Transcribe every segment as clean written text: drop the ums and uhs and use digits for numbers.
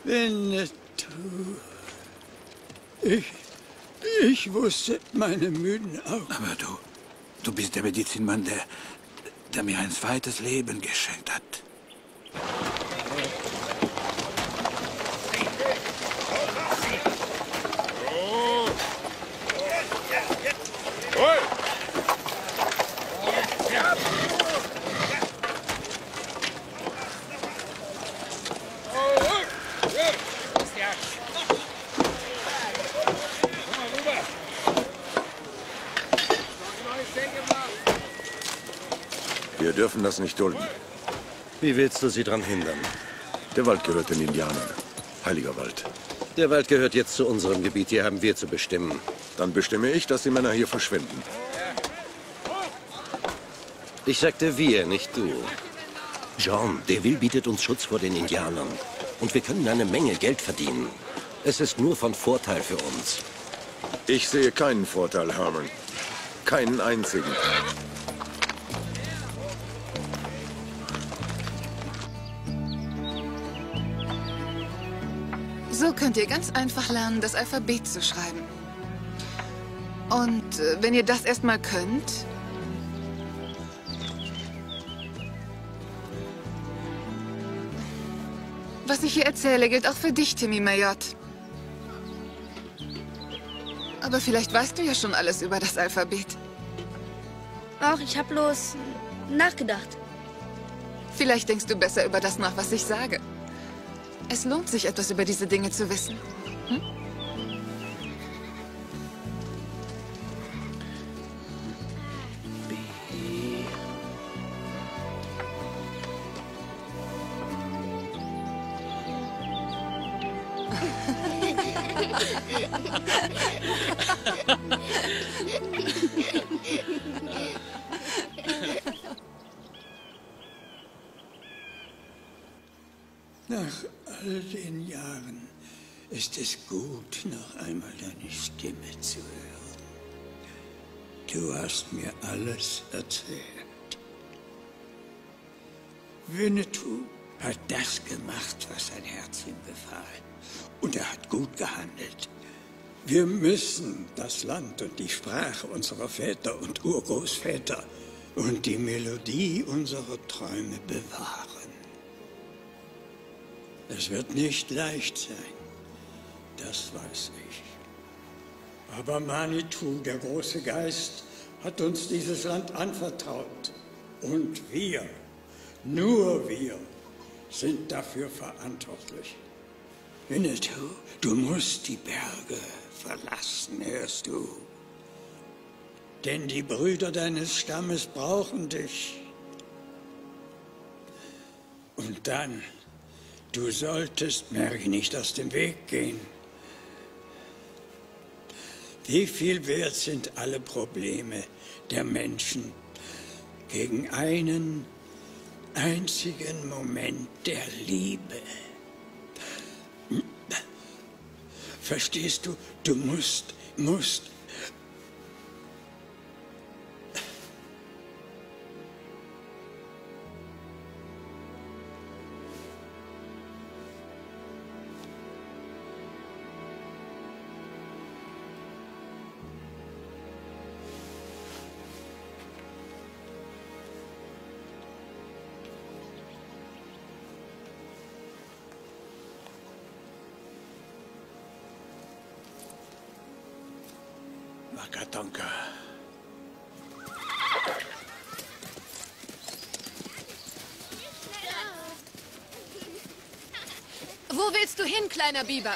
Winnetou. Ich wusste meine müden Augen. Aber du bist der Medizinmann, der mir ein zweites Leben geschenkt hat. Wir dürfen das nicht dulden. Wie willst du sie daran hindern? Der Wald gehört den Indianern. Heiliger Wald. Der Wald gehört jetzt zu unserem Gebiet. Hier haben wir zu bestimmen. Dann bestimme ich, dass die Männer hier verschwinden. Ich sagte wir, nicht du. John, der Will bietet uns Schutz vor den Indianern. Und wir können eine Menge Geld verdienen. Es ist nur von Vorteil für uns. Ich sehe keinen Vorteil, Herman. Keinen einzigen. So könnt ihr ganz einfach lernen, das Alphabet zu schreiben. Und wenn ihr das erstmal könnt... Was ich hier erzähle, gilt auch für dich, Timmy Mayotte. Aber vielleicht weißt du ja schon alles über das Alphabet. Ach, ich hab bloß nachgedacht. Vielleicht denkst du besser über das nach, was ich sage. Es lohnt sich, etwas über diese Dinge zu wissen. Hm? Nach all den Jahren ist es gut, noch einmal deine Stimme zu hören. Du hast mir alles erzählt. Winnetou hat das gemacht, was sein Herz ihm befahl. Und er hat gut gehandelt. Wir müssen das Land und die Sprache unserer Väter und Urgroßväter und die Melodie unserer Träume bewahren. Es wird nicht leicht sein, das weiß ich. Aber Manitou, der große Geist, hat uns dieses Land anvertraut. Und wir, nur wir, sind dafür verantwortlich. Winnetou, du musst die Berge verlassen, hörst du? Denn die Brüder deines Stammes brauchen dich. Und dann... Du solltest Mary nicht aus dem Weg gehen. Wie viel wert sind alle Probleme der Menschen gegen einen einzigen Moment der Liebe? Verstehst du? Du musst... Wakatonka. Wo willst du hin, kleiner Biber?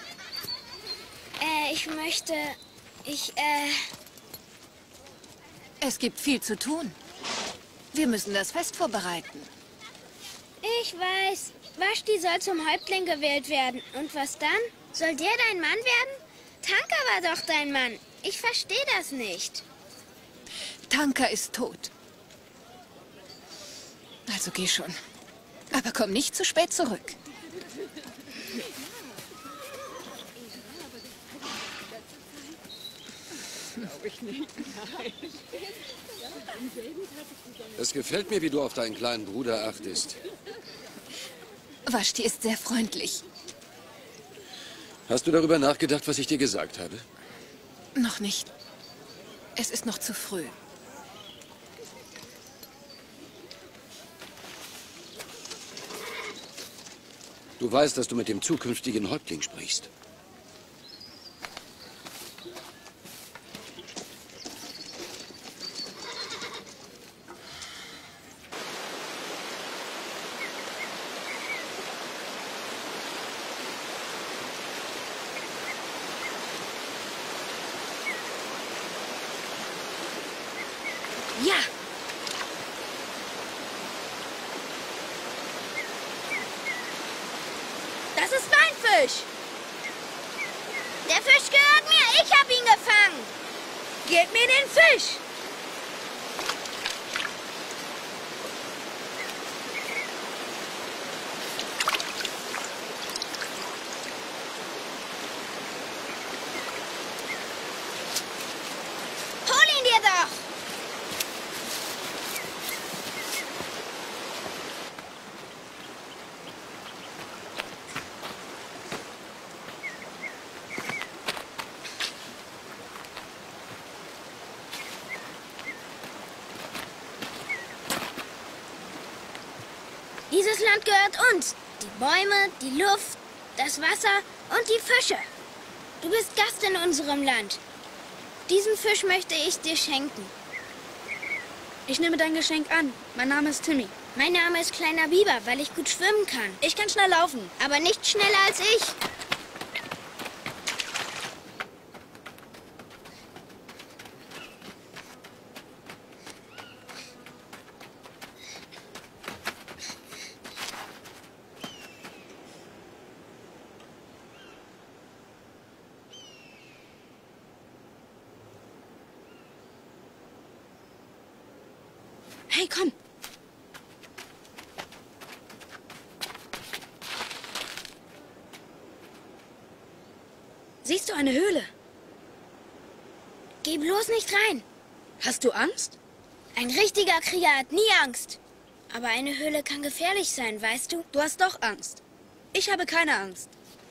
Ich möchte... Es gibt viel zu tun. Wir müssen das Fest vorbereiten. Ich weiß. Vashti soll zum Häuptling gewählt werden. Und was dann? Soll der dein Mann werden? Tanka war doch dein Mann. Ich verstehe das nicht. Tanka ist tot. Also geh schon. Aber komm nicht zu spät zurück. Glaube ich nicht. Nein. Es gefällt mir, wie du auf deinen kleinen Bruder achtest. Vashti ist sehr freundlich. Hast du darüber nachgedacht, was ich dir gesagt habe? Noch nicht. Es ist noch zu früh. Du weißt, dass du mit dem zukünftigen Häuptling sprichst. Ja! Das ist mein Fisch! Der Fisch gehört mir! Ich habe ihn gefangen! Gib mir den Fisch! Hol ihn dir doch! Dieses Land gehört uns. Die Bäume, die Luft, das Wasser und die Fische. Du bist Gast in unserem Land. Diesen Fisch möchte ich dir schenken. Ich nehme dein Geschenk an. Mein Name ist Timmy. Mein Name ist Kleiner Biber, weil ich gut schwimmen kann. Ich kann schnell laufen. Aber nicht schneller als ich. Hey, komm. Siehst du eine Höhle? Geh bloß nicht rein. Hast du Angst? Ein richtiger Krieger hat nie Angst. Aber eine Höhle kann gefährlich sein, weißt du? Du hast doch Angst. Ich habe keine Angst.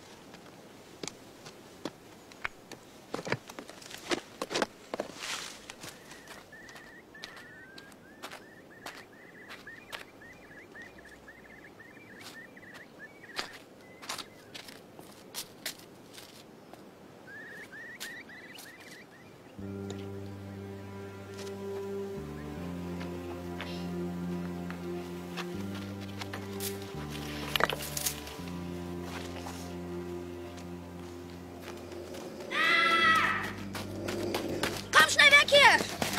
Komm schnell weg hier!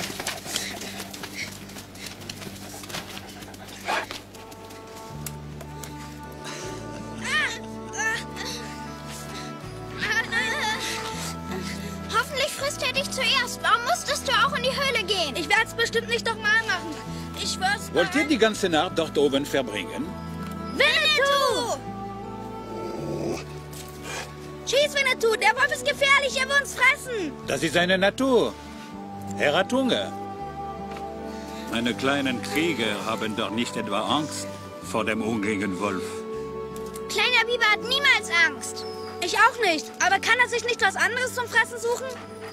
Hoffentlich frisst er dich zuerst. Warum musstest du auch in die Höhle gehen? Ich werde es bestimmt nicht nochmal machen. Ich schwör's. Wollt ihr die ganze Nacht dort oben verbringen? Winnetou! Schieß, Winnetou! Der Wolf ist gefährlich, er will uns fressen! Das ist seine Natur. Er hat Hunger. Meine kleinen Krieger haben doch nicht etwa Angst vor dem hungrigen Wolf. Kleiner Biber hat niemals Angst. Ich auch nicht. Aber kann er sich nicht was anderes zum Fressen suchen?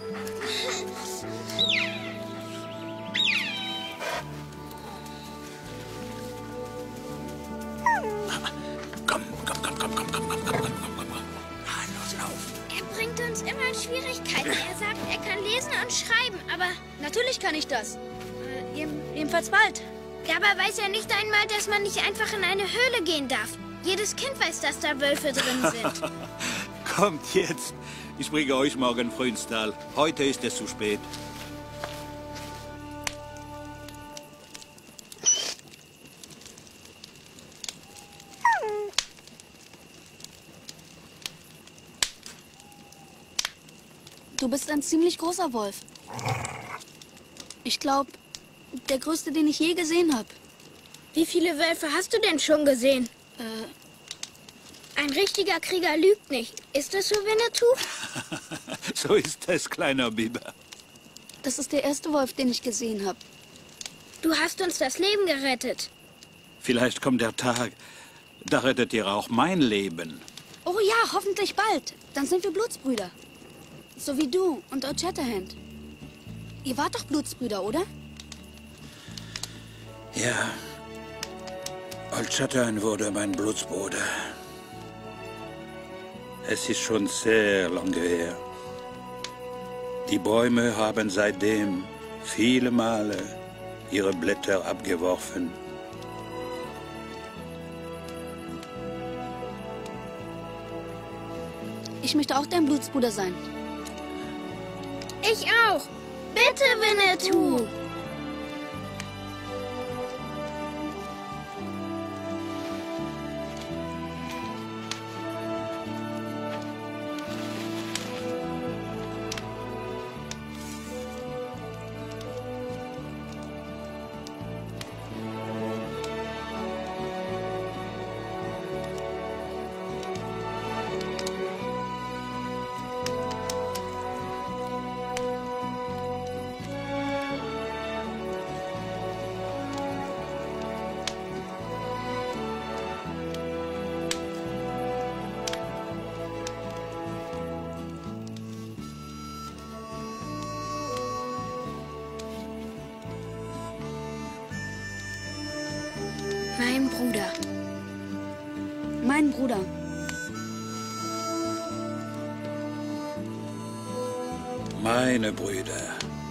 Los, lauf. Er bringt uns immer in Schwierigkeiten. Er sagt, er kann lesen und schreiben, aber Natürlich kann ich das. Jedenfalls bald. dabei weiß er nicht einmal, dass man nicht einfach in eine Höhle gehen darf. Jedes Kind weiß, dass da Wölfe drin sind. Kommt jetzt. Ich bringe euch morgen früh ins Tal. Heute ist es zu spät. Du bist ein ziemlich großer Wolf. Ich glaube, der größte, den ich je gesehen habe. Wie viele Wölfe hast du denn schon gesehen? Ein richtiger Krieger lügt nicht. Ist das so, Winnetou? So ist es, kleiner Biber. Das ist der erste Wolf, den ich gesehen habe. Du hast uns das Leben gerettet. Vielleicht kommt der Tag, da rettet ihr auch mein Leben. Oh ja, hoffentlich bald. Dann sind wir Blutsbrüder. So wie du und Old Shatterhand. Ihr wart doch Blutsbrüder, oder? Ja. Old Shatterhand wurde mein Blutsbruder. Es ist schon sehr lange her. Die Bäume haben seitdem viele Male ihre Blätter abgeworfen. Ich möchte auch dein Blutsbruder sein. Ich auch. Bitte, Winnetou. Mein Bruder. Mein Bruder. Meine Brüder.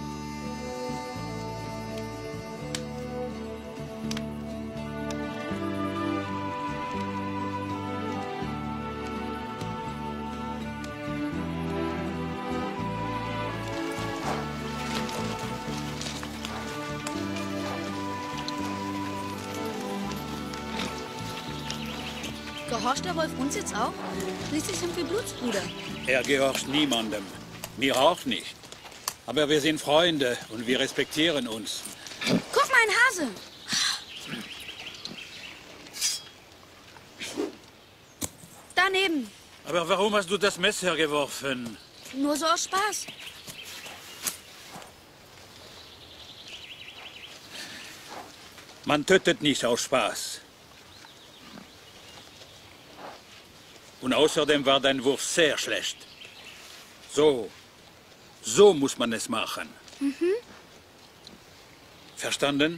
Gehorcht der Wolf uns jetzt auch? Schließlich sind wir Blutsbrüder. Er gehorcht niemandem. Mir auch nicht. Aber wir sind Freunde und wir respektieren uns. Guck mal, ein Hase. Daneben. Aber warum hast du das Messer geworfen? Nur so aus Spaß. Man tötet nicht aus Spaß. Und außerdem war dein Wurf sehr schlecht. So muss man es machen. Mhm. Verstanden?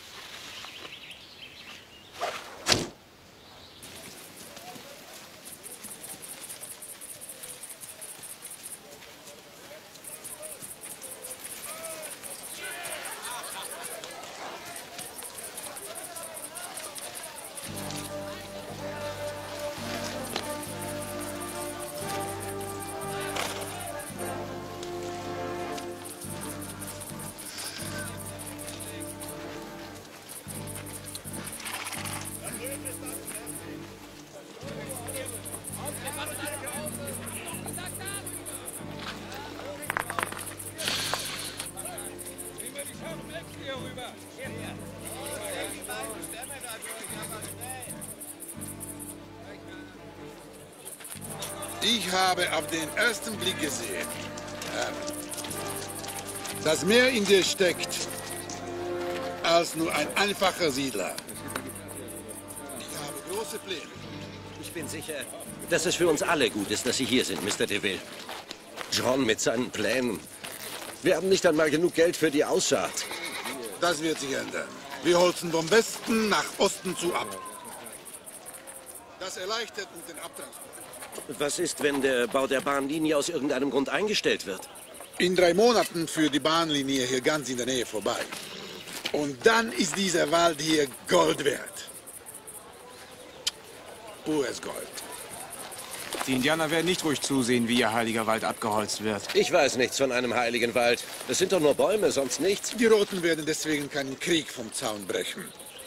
Ich habe auf den ersten Blick gesehen, dass mehr in dir steckt als nur ein einfacher Siedler. Ich habe große Pläne. Ich bin sicher, dass es für uns alle gut ist, dass Sie hier sind, Mr. DeVille. John mit seinen Plänen. Wir haben nicht einmal genug Geld für die Aussaat. Das wird sich ändern. Wir holzen vom Westen nach Osten zu ab. Das erleichtert uns den Abtransport. Was ist, wenn der Bau der Bahnlinie aus irgendeinem Grund eingestellt wird? In 3 Monaten führt die Bahnlinie hier ganz in der Nähe vorbei. Und dann ist dieser Wald hier Gold wert. Pures Gold. Die Indianer werden nicht ruhig zusehen, wie ihr heiliger Wald abgeholzt wird. Ich weiß nichts von einem heiligen Wald. Das sind doch nur Bäume, sonst nichts. Die Roten werden deswegen keinen Krieg vom Zaun brechen.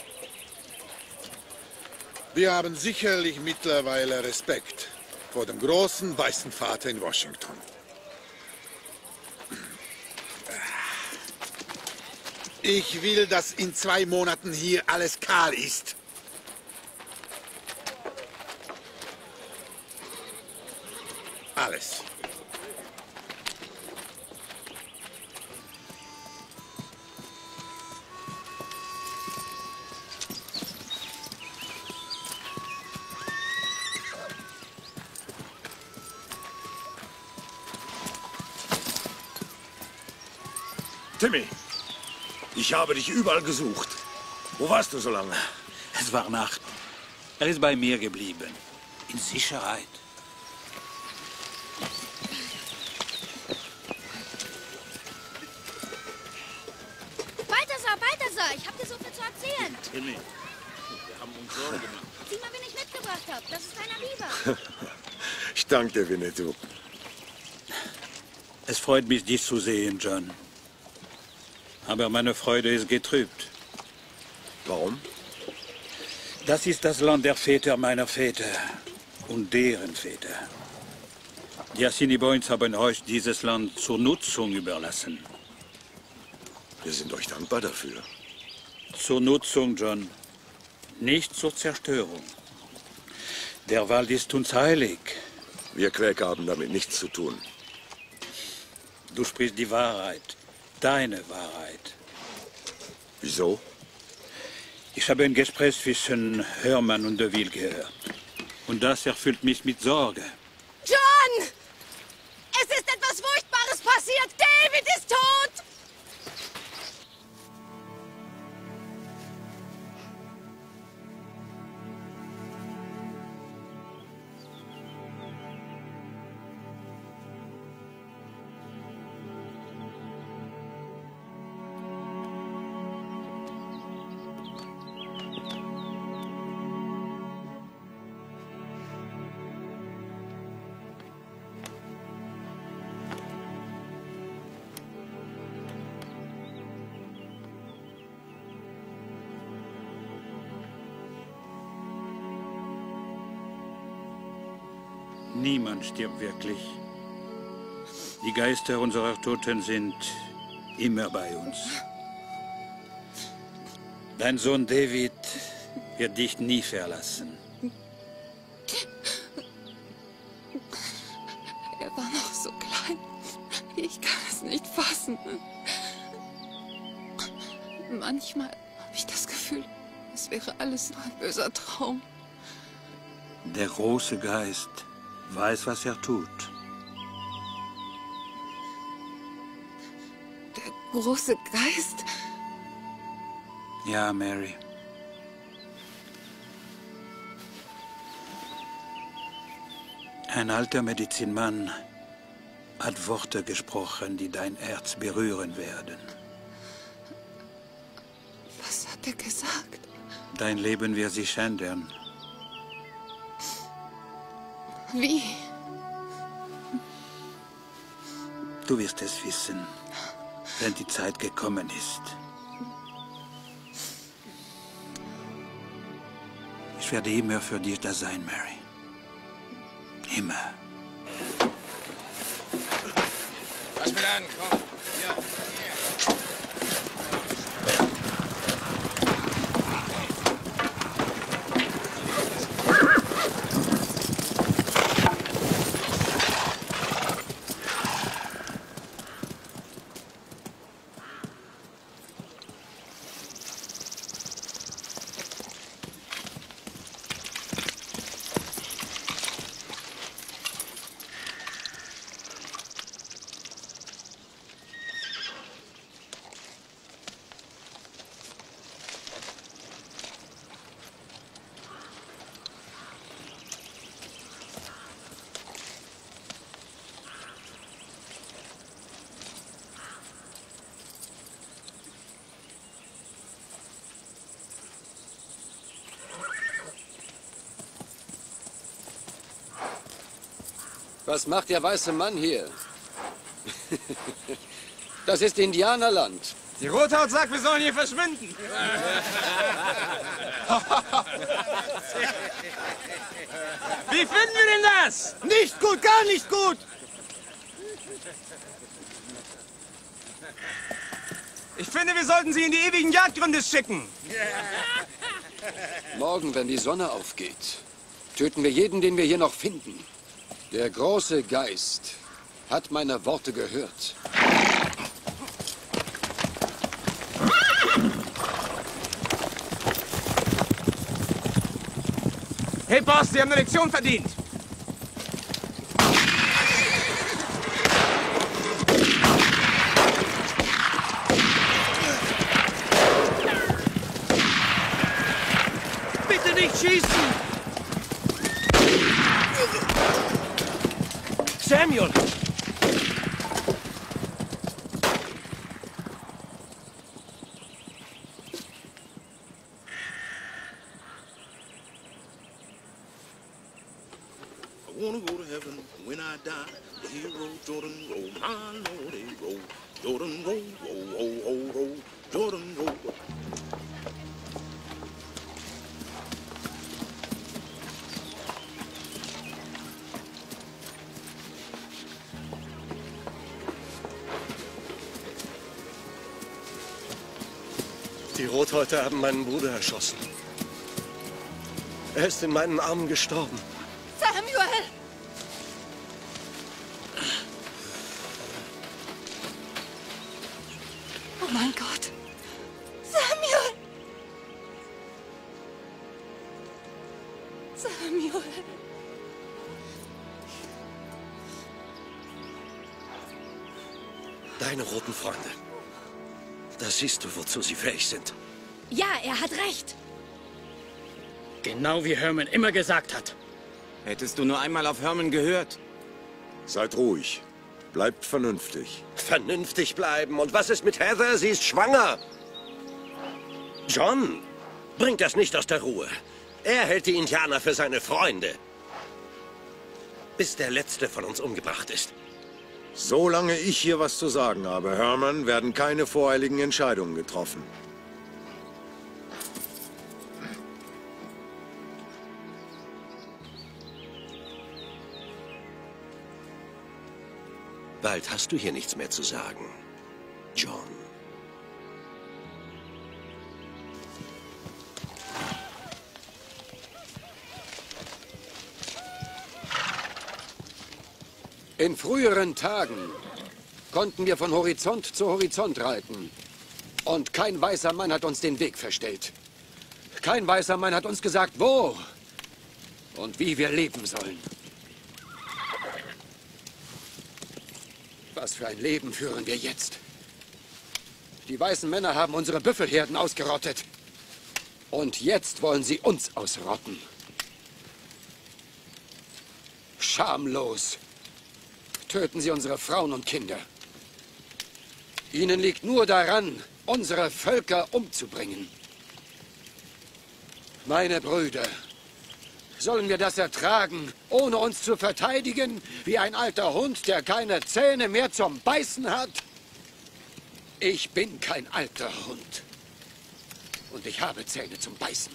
Wir haben sicherlich mittlerweile Respekt vor dem großen weißen Vater in Washington. Ich will, dass in 2 Monaten hier alles kahl ist. Alles. Timmy, ich habe dich überall gesucht. Wo warst du so lange? Es war Nacht. Er ist bei mir geblieben. In Sicherheit. Weiter so. Ich hab dir so viel zu erzählen. Timmy, wir haben uns Sorgen gemacht. Sieh mal, wen ich mitgebracht habe. Das ist deiner Lieber. Ich danke dir, Winnetou. Es freut mich, dich zu sehen, John. Aber meine Freude ist getrübt. Warum? Das ist das Land der Väter meiner Väter und deren Väter. Die Assiniboines haben euch dieses Land zur Nutzung überlassen. Wir sind euch dankbar dafür. Zur Nutzung, John. Nicht zur Zerstörung. Der Wald ist uns heilig. Wir Quäker haben damit nichts zu tun. Du sprichst die Wahrheit. Deine Wahrheit. Wieso? Ich habe ein Gespräch zwischen Hermann und Deville gehört. Und das erfüllt mich mit Sorge. John! Es ist etwas Furchtbares passiert! David ist tot! Niemand stirbt wirklich. Die Geister unserer Toten sind immer bei uns. Dein Sohn David wird dich nie verlassen. Er war noch so klein. Ich kann es nicht fassen. Manchmal habe ich das Gefühl, es wäre alles nur ein böser Traum. Der große Geist weiß, was er tut. Der große Geist? Ja, Mary. Ein alter Medizinmann hat Worte gesprochen, die dein Herz berühren werden. Was hat er gesagt? Dein Leben wird sich ändern. Wie? Du wirst es wissen, wenn die Zeit gekommen ist. Ich werde immer für dich da sein, Mary. Immer. Lass mich an, komm. Ja. Was macht der weiße Mann hier? Das ist Indianerland. Die Rothaut sagt, wir sollen hier verschwinden. Wie finden wir denn das? Nicht gut, gar nicht gut. Ich finde, wir sollten sie in die ewigen Jagdgründe schicken. Morgen, wenn die Sonne aufgeht, töten wir jeden, den wir hier noch finden. Der große Geist hat meine Worte gehört. Hey, Boss, Sie haben eine Lektion verdient. nicht schießen! Samuel! I wanna go to heaven when I die. The hero Jordan roll, my lordy roll. Jordan roll, roll, roll, roll, roll. Jordan roll. Die Rothäute haben meinen Bruder erschossen. Er ist in meinen Armen gestorben. Samuel! Oh mein Gott! Samuel! Samuel! Deine roten Freunde. Da siehst du, wozu sie fähig sind. Ja, er hat recht. Genau wie Herman immer gesagt hat. Hättest du nur einmal auf Herman gehört. Seid ruhig. Bleibt vernünftig. Vernünftig bleiben. Und was ist mit Heather? Sie ist schwanger. John, bringt das nicht aus der Ruhe. Er hält die Indianer für seine Freunde. Bis der Letzte von uns umgebracht ist. Solange ich hier was zu sagen habe, Herman, werden keine voreiligen Entscheidungen getroffen. Bald hast du hier nichts mehr zu sagen, John. In früheren Tagen konnten wir von Horizont zu Horizont reiten. Und kein weißer Mann hat uns den Weg verstellt. Kein weißer Mann hat uns gesagt, wo und wie wir leben sollen. Was für ein Leben führen wir jetzt? Die weißen Männer haben unsere Büffelherden ausgerottet. Und jetzt wollen sie uns ausrotten. Schamlos töten sie unsere Frauen und Kinder. Ihnen liegt nur daran, unsere Völker umzubringen. Meine Brüder, sollen wir das ertragen, ohne uns zu verteidigen, wie ein alter Hund, der keine Zähne mehr zum Beißen hat? Ich bin kein alter Hund. Und ich habe Zähne zum Beißen.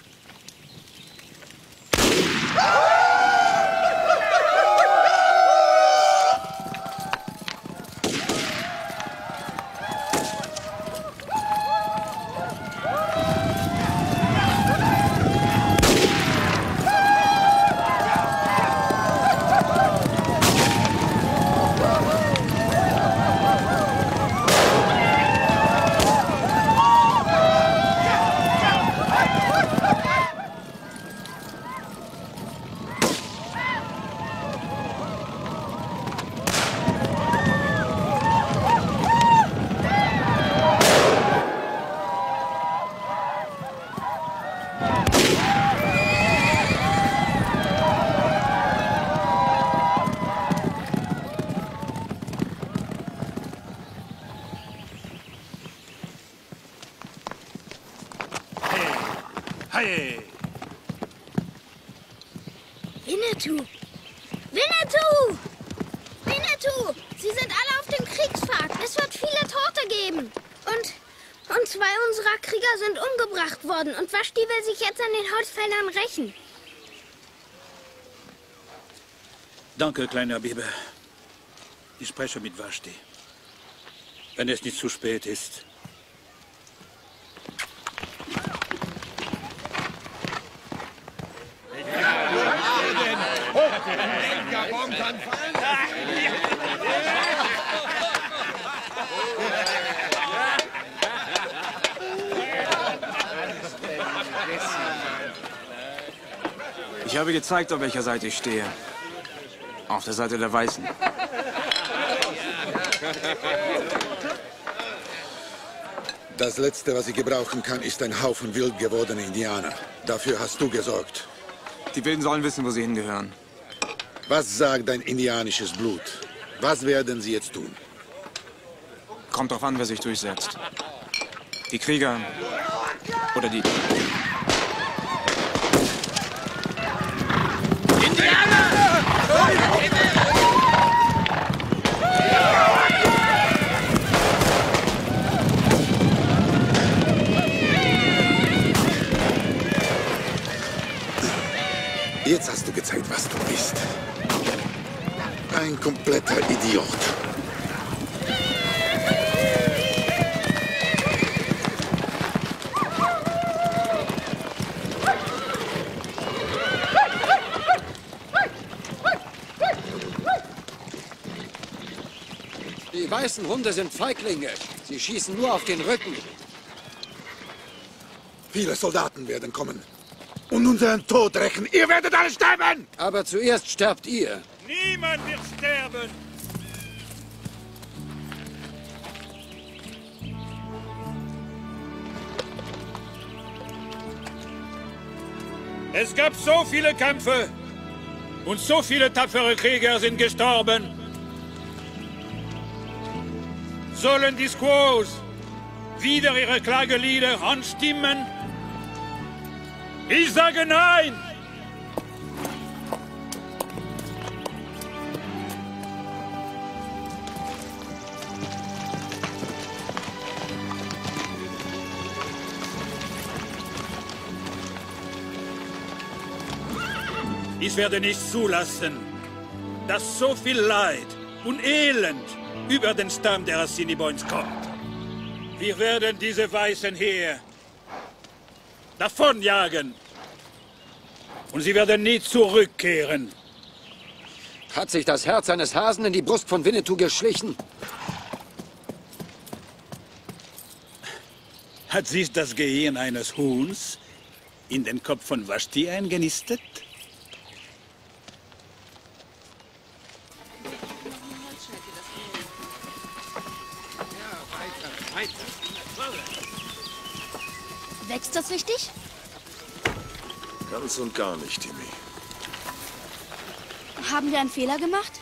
Winnetou! Winnetou! Winnetou! Sie sind alle auf dem Kriegspfad. Es wird viele Tote geben. Und zwei unserer Krieger sind umgebracht worden. Und Vashti will sich jetzt an den Holzfällern rächen. Danke, kleiner Biber. Ich spreche mit Vashti. Wenn es nicht zu spät ist. Ich habe gezeigt, auf welcher Seite ich stehe. Auf der Seite der Weißen. Das Letzte, was ich gebrauchen kann, ist ein Haufen wild gewordener Indianer. Dafür hast du gesorgt. Die Wilden sollen wissen, wo sie hingehören. Was sagt dein indianisches Blut? Was werden sie jetzt tun? Kommt drauf an, wer sich durchsetzt. Die Krieger oder die... Jetzt hast du gezeigt, was du bist. Ein kompletter Idiot. Die weißen Hunde sind Feiglinge. Sie schießen nur auf den Rücken. Viele Soldaten werden kommen und unseren Tod rächen. Ihr werdet alle sterben! Aber zuerst sterbt ihr. Niemand wird sterben! Es gab so viele Kämpfe und so viele tapfere Krieger sind gestorben. Sollen die Squaws wieder ihre Klagelieder anstimmen? Ich sage nein! Ich werde nicht zulassen, dass so viel Leid und Elend über den Stamm der Assiniboines kommt. Wir werden diese Weißen hier davonjagen. Und sie werden nie zurückkehren. Hat sich das Herz eines Hasen in die Brust von Winnetou geschlichen? Hat sich das Gehirn eines Huhns in den Kopf von Vashti eingenistet? Wächst das richtig? Ganz und gar nicht, Timmy. Haben wir einen Fehler gemacht?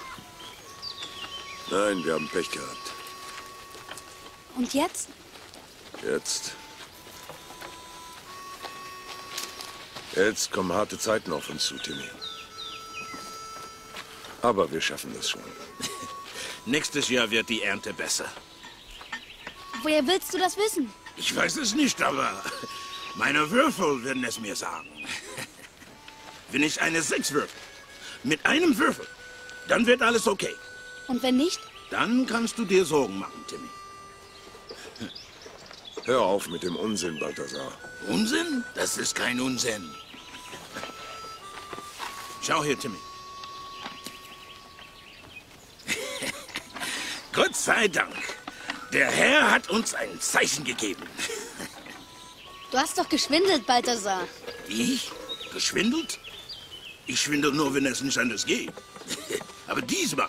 Nein, wir haben Pech gehabt. Und jetzt? Jetzt kommen harte Zeiten auf uns zu, Timmy. Aber wir schaffen das schon. Nächstes Jahr wird die Ernte besser. Woher willst du das wissen? Ich weiß es nicht, aber meine Würfel werden es mir sagen. Wenn ich eine 6 würfel, mit einem Würfel, dann wird alles okay. Und wenn nicht? Dann kannst du dir Sorgen machen, Timmy. Hör auf mit dem Unsinn, Balthasar. Unsinn? Das ist kein Unsinn. Schau hier, Timmy. Gott sei Dank. Der Herr hat uns ein Zeichen gegeben. Du hast doch geschwindelt, Balthasar. Ich? Geschwindelt? Ich schwindel nur, wenn es nicht anders geht. Aber diesmal...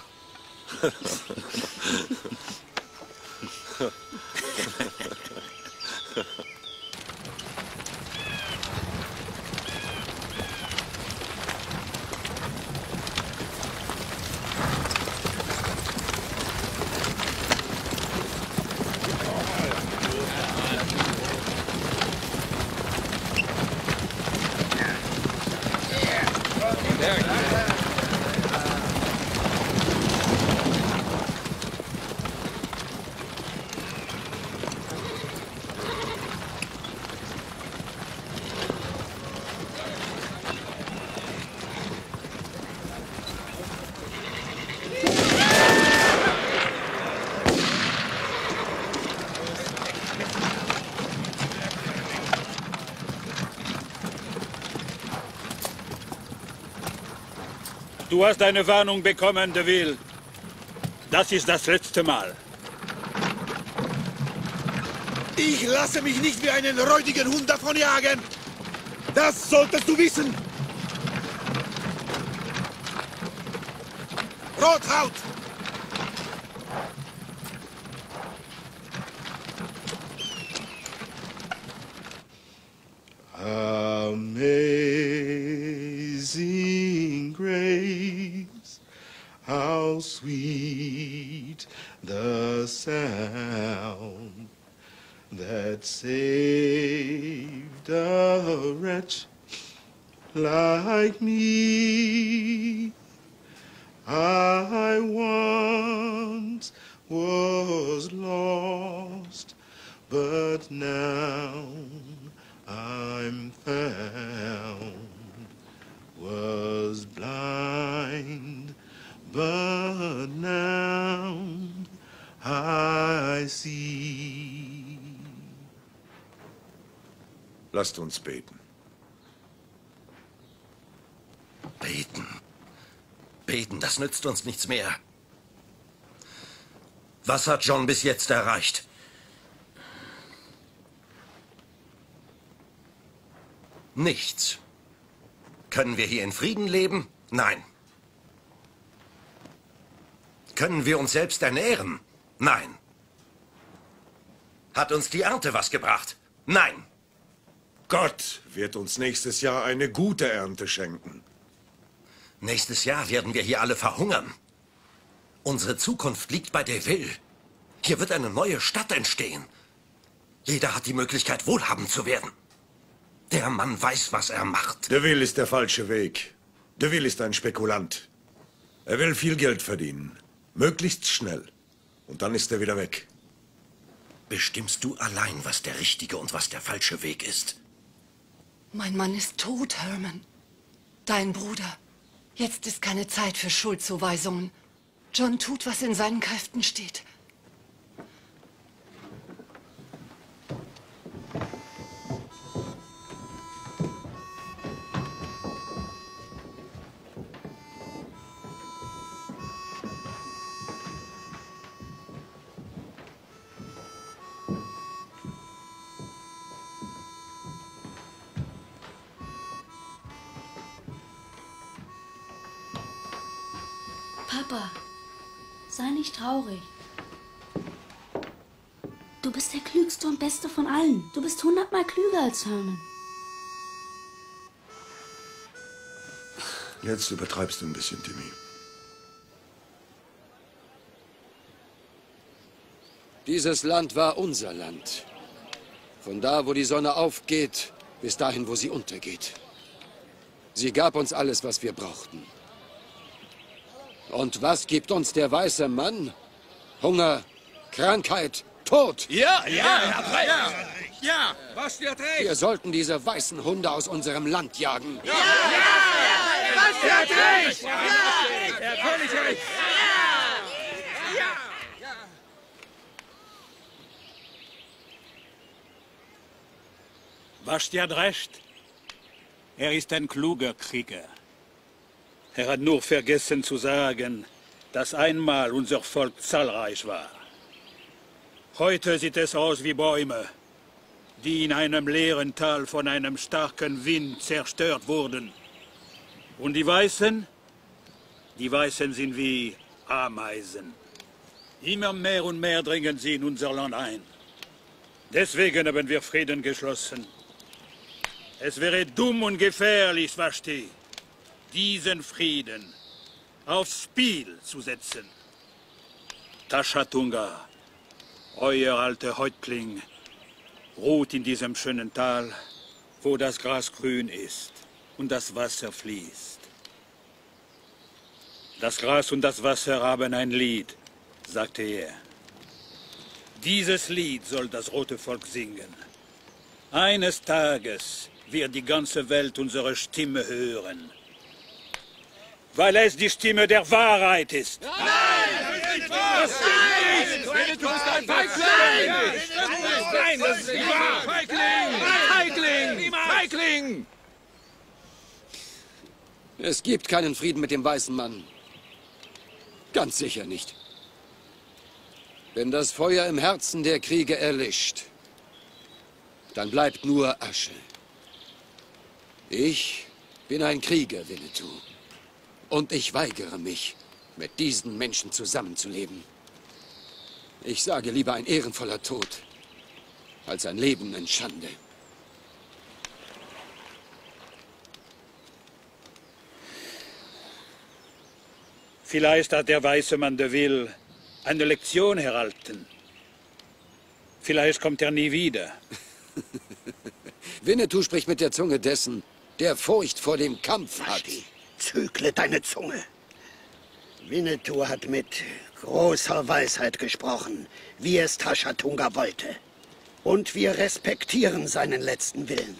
Du hast eine Warnung bekommen, DeVille. Das ist das letzte Mal. Ich lasse mich nicht wie einen räudigen Hund davonjagen. Das solltest du wissen. Rothaut! Amazing grace, how sweet the sound that saved a wretch like me. I once was lost, but now I'm found. Was blind, but now I see. Lasst uns beten. Beten. Beten, das nützt uns nichts mehr. Was hat John bis jetzt erreicht? Nichts. Können wir hier in Frieden leben? Nein. Können wir uns selbst ernähren? Nein. Hat uns die Ernte was gebracht? Nein. Gott wird uns nächstes Jahr eine gute Ernte schenken. Nächstes Jahr werden wir hier alle verhungern. Unsere Zukunft liegt bei Deville. Hier wird eine neue Stadt entstehen. Jeder hat die Möglichkeit, wohlhabend zu werden. Der Mann weiß, was er macht. Deville ist der falsche Weg. Deville ist ein Spekulant. Er will viel Geld verdienen. Möglichst schnell. Und dann ist er wieder weg. Bestimmst du allein, was der richtige und was der falsche Weg ist? Mein Mann ist tot, Herman. Dein Bruder. Jetzt ist keine Zeit für Schuldzuweisungen. John tut, was in seinen Kräften steht. Papa, sei nicht traurig. Du bist der klügste und beste von allen. Du bist 100-mal klüger als Herman. Jetzt übertreibst du ein bisschen, Timmy. Dieses Land war unser Land. Von da, wo die Sonne aufgeht, bis dahin, wo sie untergeht. Sie gab uns alles, was wir brauchten. Und was gibt uns der weiße Mann? Hunger, Krankheit, Tod. Ja, er hat recht. Ja, Basti hat recht. Wir sollten diese weißen Hunde aus unserem Land jagen. Basti hat recht. Er hat völlig recht. Basti hat recht. Er ist ein kluger Krieger. Er hat nur vergessen zu sagen, dass einmal unser Volk zahlreich war. Heute sieht es aus wie Bäume, die in einem leeren Tal von einem starken Wind zerstört wurden. Und die Weißen? Die Weißen sind wie Ameisen. Immer mehr und mehr dringen sie in unser Land ein. Deswegen haben wir Frieden geschlossen. Es wäre dumm und gefährlich, Vashti, diesen Frieden aufs Spiel zu setzen. Taschatunga, euer alter Häuptling, ruht in diesem schönen Tal, wo das Gras grün ist und das Wasser fließt. Das Gras und das Wasser haben ein Lied, sagte er. Dieses Lied soll das rote Volk singen. Eines Tages wird die ganze Welt unsere Stimme hören. Weil es die Stimme der Wahrheit ist. Nein, das ist nicht wahr! Nein, du bist ein Feigling! Nein, das ist nicht wahr! Feigling! Feigling! Es gibt keinen Frieden mit dem weißen Mann. Ganz sicher nicht. Wenn das Feuer im Herzen der Kriege erlischt, dann bleibt nur Asche. Ich bin ein Krieger, Winnetou. Und ich weigere mich, mit diesen Menschen zusammenzuleben. Ich sage lieber ein ehrenvoller Tod, als ein Leben in Schande. Vielleicht hat der weiße Mann de Ville eine Lektion erhalten. Vielleicht kommt er nie wieder. Winnetou spricht mit der Zunge dessen, der Furcht vor dem Kampf hat. Zügle deine Zunge. Winnetou hat mit großer Weisheit gesprochen, wie es Taschatunga wollte. Und wir respektieren seinen letzten Willen.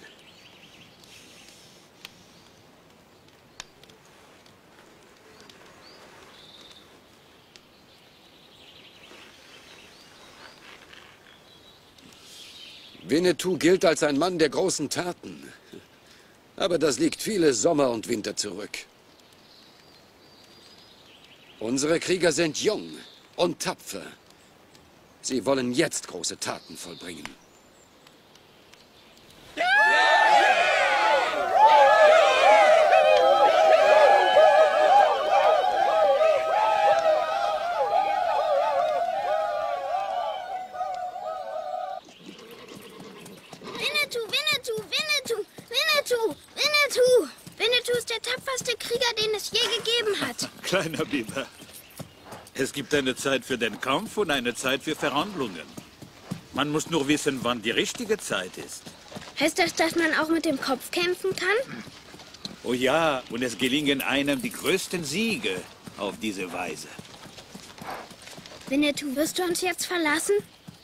Winnetou gilt als ein Mann der großen Taten. Aber das liegt viele Sommer und Winter zurück. Unsere Krieger sind jung und tapfer. Sie wollen jetzt große Taten vollbringen. Winnetou ist der tapferste Krieger, den es je gegeben hat. Kleiner Biber, es gibt eine Zeit für den Kampf und eine Zeit für Verhandlungen. Man muss nur wissen, wann die richtige Zeit ist. Heißt das, dass man auch mit dem Kopf kämpfen kann? Oh ja, und es gelingen einem die größten Siege auf diese Weise. Winnetou, wirst du uns jetzt verlassen?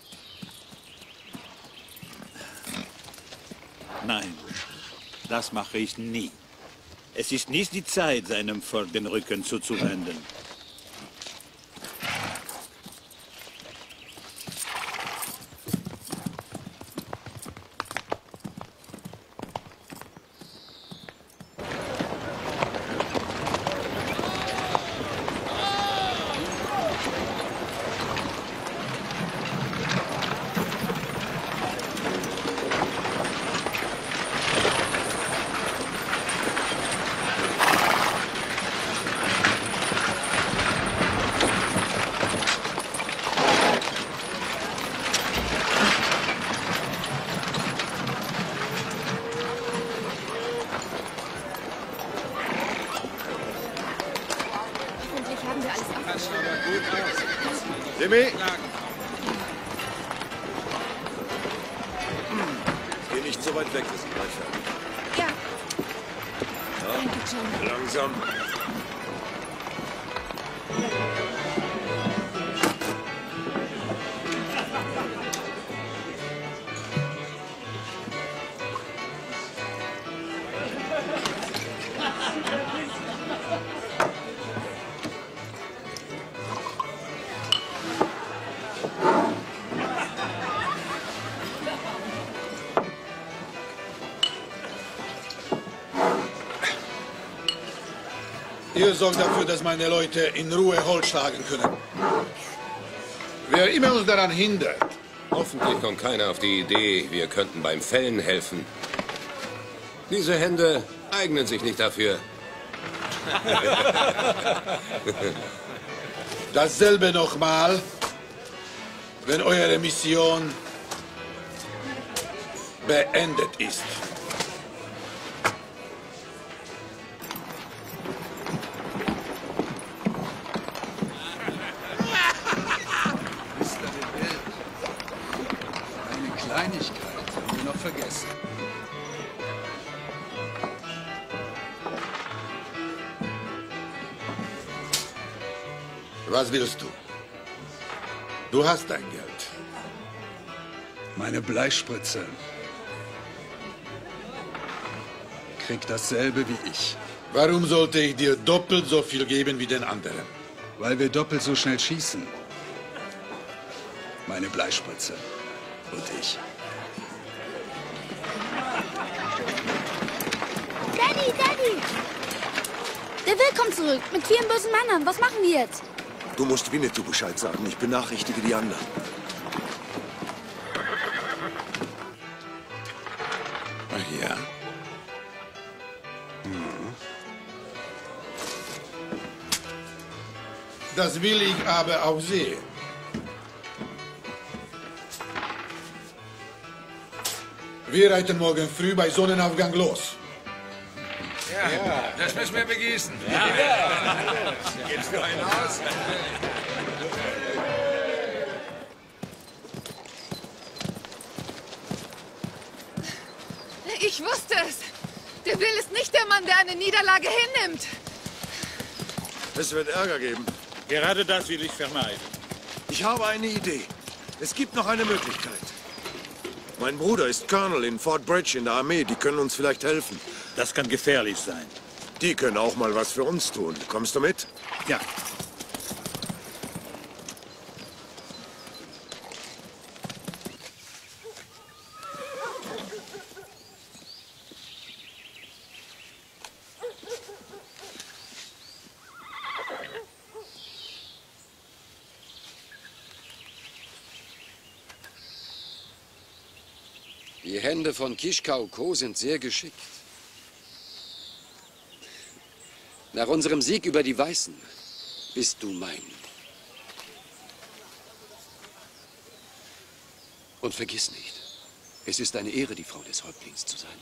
Nein, das mache ich nie. Es ist nicht die Zeit, seinem Volk den Rücken zuzuwenden. Jimmy! Geh nicht so weit weg, wir sind gleich fertig. Ja. Danke, John. Langsam. Ihr sorgt dafür, dass meine Leute in Ruhe Holz schlagen können. Wer immer uns daran hindert. Hoffentlich kommt keiner auf die Idee, wir könnten beim Fällen helfen. Diese Hände eignen sich nicht dafür. Dasselbe nochmal, wenn eure Mission beendet ist. Kleinigkeit haben wir noch vergessen. Was willst du? Du hast dein Geld. Meine Bleispritze. Krieg dasselbe wie ich. Warum sollte ich dir doppelt so viel geben wie den anderen? Weil wir doppelt so schnell schießen. Meine Bleispritze. Und ich. Daddy, Daddy! Der Will kommt zurück, mit vielen bösen Männern. Was machen wir jetzt? Du musst Winnetou Bescheid sagen. Ich benachrichtige die anderen. Ach ja. Das will ich aber auch sehen. Wir reiten morgen früh bei Sonnenaufgang los. Ja, das müssen wir begießen. Gibst du einen aus? Ich wusste es. Der Will ist nicht der Mann, der eine Niederlage hinnimmt. Es wird Ärger geben. Gerade das will ich vermeiden. Ich habe eine Idee. Es gibt noch eine Möglichkeit. Mein Bruder ist Colonel in Fort Bridge in der Armee. Die können uns vielleicht helfen. Das kann gefährlich sein. Die können auch mal was für uns tun. Kommst du mit? Ja. Die Hände von Kishkau Ko sind sehr geschickt. Nach unserem Sieg über die Weißen bist du mein. Und vergiss nicht, es ist eine Ehre, die Frau des Häuptlings zu sein.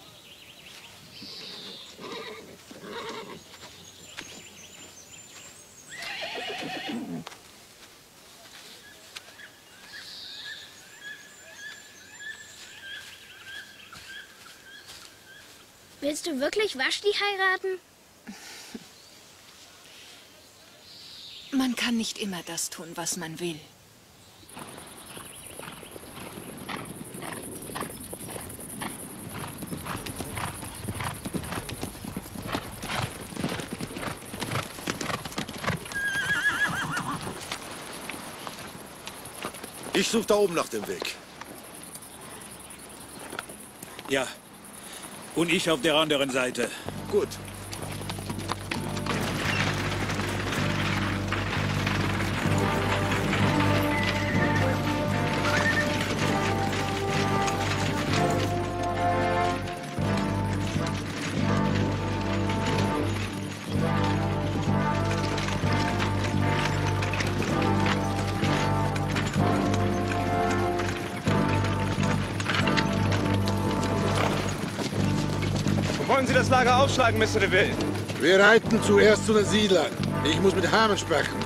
Willst du wirklich Vashti heiraten? Man kann nicht immer das tun, was man will. Ich suche da oben nach dem Weg. Ja. Und ich auf der anderen Seite. Gut. Wollen Sie das Lager aufschlagen, Mr. DeVille? Wir reiten zuerst zu den Siedlern. Ich muss mit Hammond sprechen.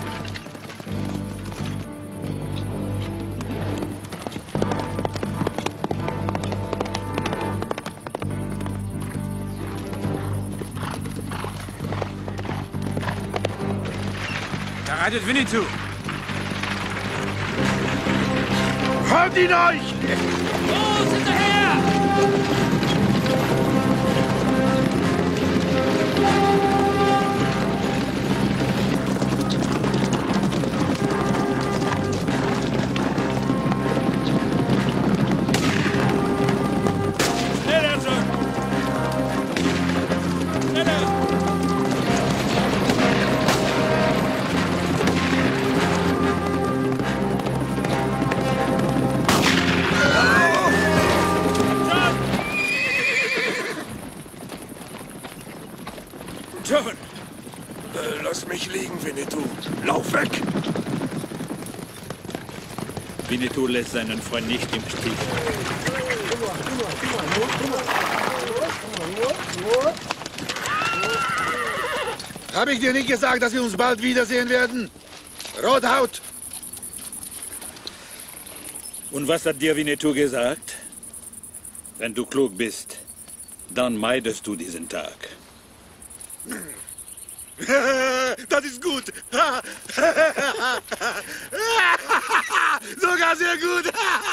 Da reitet Winnetou. Halt ihn euch! Los, hinterher! John! Lass mich liegen, Winnetou. Lauf weg! Winnetou lässt seinen Freund nicht im Stich. Habe ich dir nicht gesagt, dass wir uns bald wiedersehen werden? Rothaut! Und was hat dir Winnetou gesagt? Wenn du klug bist, dann meidest du diesen Tag. Das ist gut. Sogar sehr gut.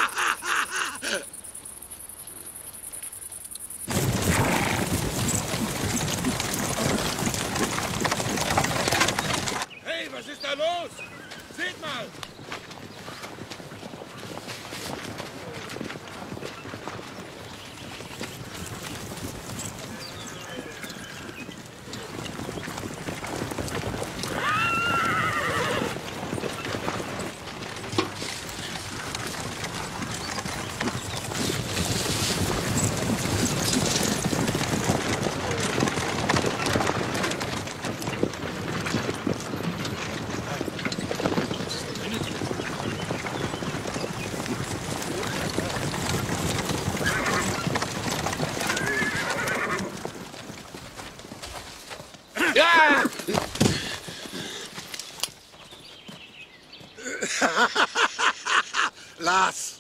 Hey, was ist da los? Seht mal! Lass!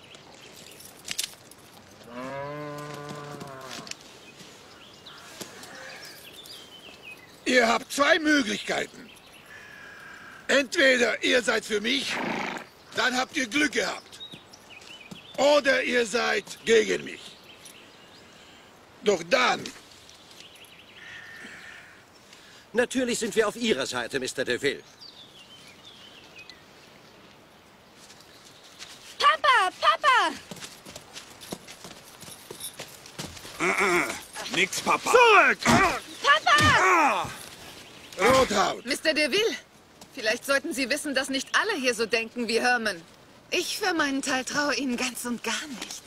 Ihr habt zwei Möglichkeiten. Entweder ihr seid für mich, dann habt ihr Glück gehabt. Oder ihr seid gegen mich. Doch dann... Natürlich sind wir auf Ihrer Seite, Mr. DeVille. Papa, Papa! Nix, Papa. Zurück! Papa! Rothaut! Mr. DeVille, vielleicht sollten Sie wissen, dass nicht alle hier so denken wie Herman. Ich für meinen Teil traue Ihnen ganz und gar nicht.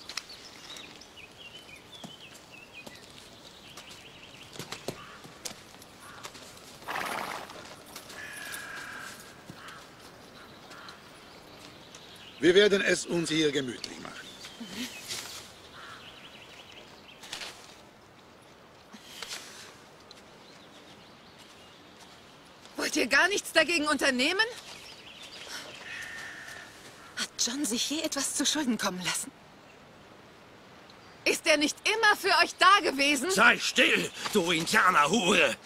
Wir werden es uns hier gemütlich machen. Wollt ihr gar nichts dagegen unternehmen? Hat John sich je etwas zu Schulden kommen lassen? Ist er nicht immer für euch da gewesen? Sei still, du Indianerhure!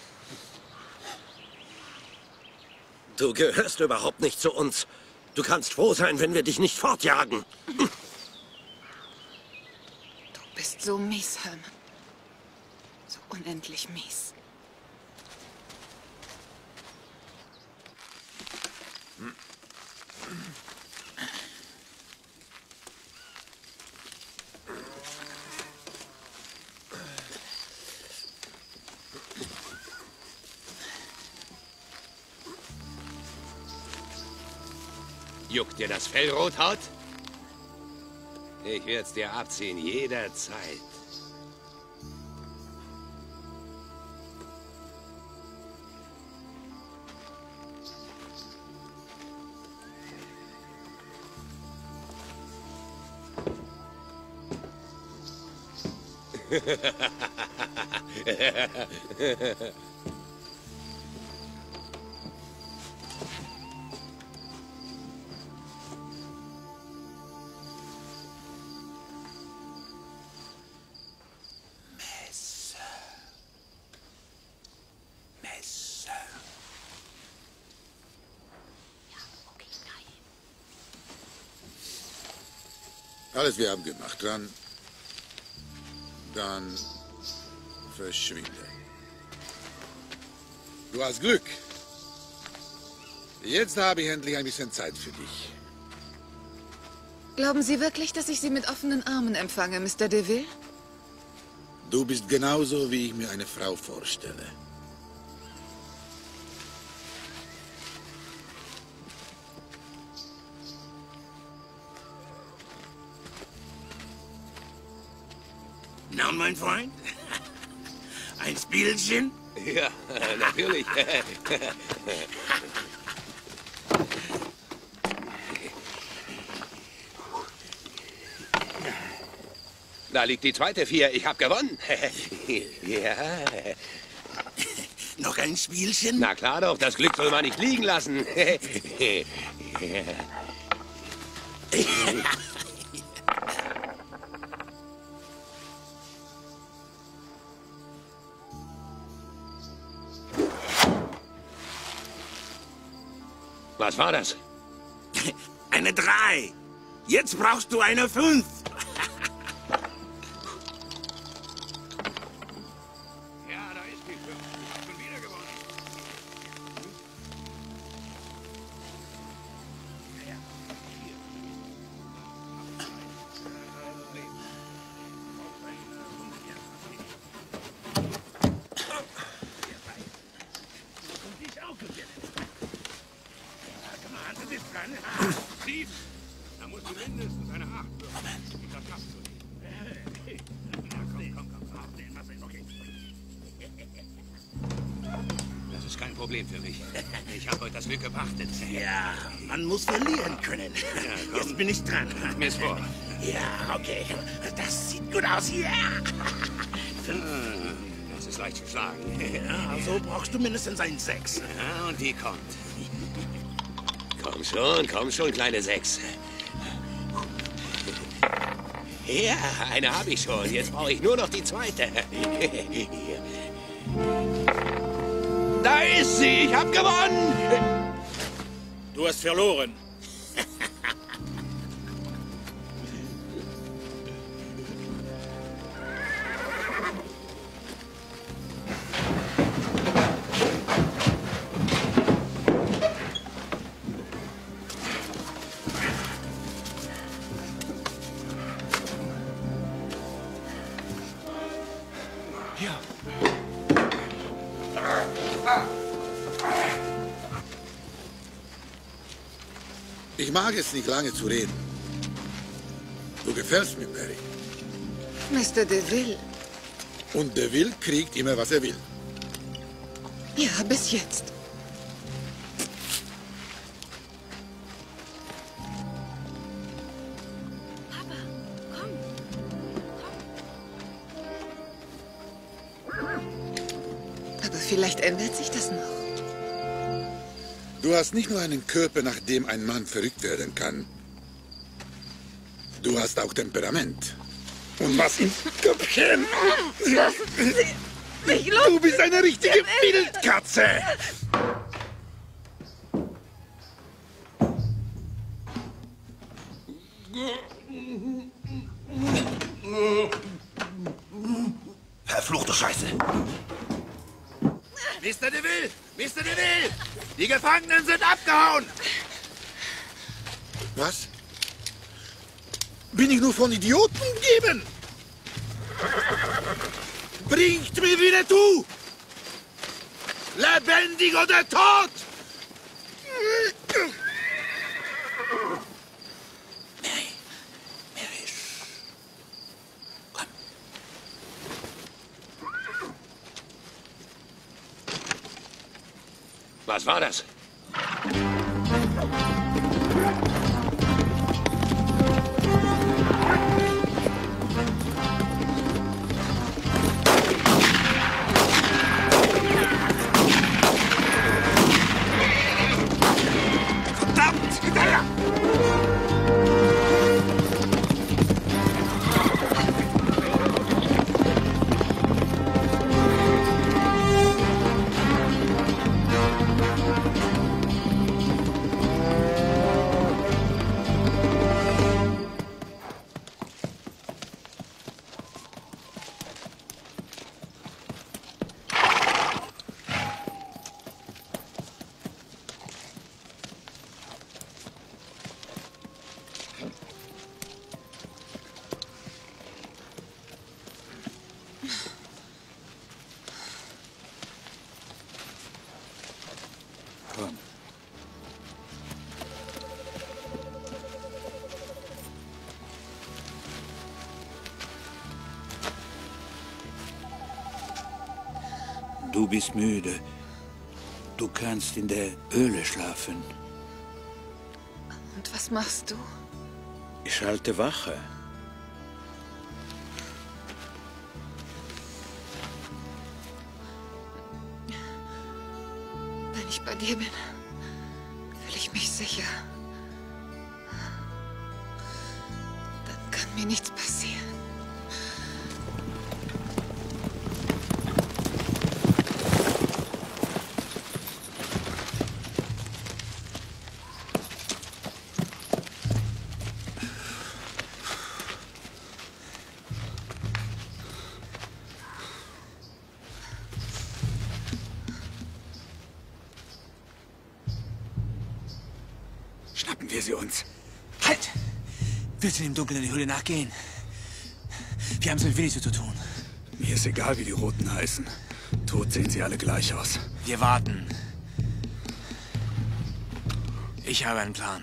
Du gehörst überhaupt nicht zu uns. Du kannst froh sein, wenn wir dich nicht fortjagen. Du bist so mies, Herman. So unendlich mies. Juckt dir das Fell, Rothaut? Ich werd's dir abziehen, jederzeit. Alles wir haben gemacht. Dann verschwinde. Du hast Glück. Jetzt habe ich endlich ein bisschen Zeit für dich. Glauben Sie wirklich, dass ich Sie mit offenen Armen empfange, Mr. DeVille? Du bist genauso, wie ich mir eine Frau vorstelle. Na, mein Freund? Ein Spielchen? Ja, natürlich. Da liegt die zweite Vier. Ich hab gewonnen. Ja. Noch ein Spielchen? Na klar doch, das Glück soll man nicht liegen lassen. Was war das? Eine 3. Jetzt brauchst du eine 5. Ja, da ist die 5. Schon wieder gewonnen. Da musst du mindestens eine 8 würfeln. Und das schaffst du nicht. Komm. Okay. Das ist kein Problem für mich. Ich habe heute das Glück gepachtet. Ja, man muss verlieren können. Ja, jetzt bin ich dran. Mir's vor. Ja, okay. Das sieht gut aus. Ja. Das ist leicht geschlagen. Ja, also brauchst du mindestens ein 6. Ja, und die kommt. Komm schon, kleine 6. Ja, eine habe ich schon. Jetzt brauche ich nur noch die zweite. Da ist sie. Ich habe gewonnen. Du hast verloren. Ich mag es nicht lange zu reden. Du gefällst mir, Perry. Mr. DeVille. Und DeVille kriegt immer, was er will. Ja, bis jetzt. Papa, komm. Aber vielleicht ändert sich das noch. Du hast nicht nur einen Körper, nach dem ein Mann verrückt werden kann. Du hast auch Temperament. Und was im Köpfchen? Du bist eine richtige Wildkatze! Verfluchte Scheiße. Mr. DeVille! Mr. DeVille! Die Gefangenen sind abgehauen! Was? Bin ich nur von Idioten umgeben? Bringt mir Winnetou! Lebendig oder tot! Was war das? Verdammt! Hinterher! Komm. Du bist müde. Du kannst in der Höhle schlafen. Und was machst du? Ich halte Wache. Wenn ich bei dir bin, fühle ich mich sicher. Dann kann mir nichts passieren. Schnappen wir sie uns. Halt! Willst du im Dunkeln in die Höhle nachgehen? Wir haben es mit Winnetou zu tun. Mir ist egal, wie die Roten heißen. Tot sehen sie alle gleich aus. Wir warten. Ich habe einen Plan.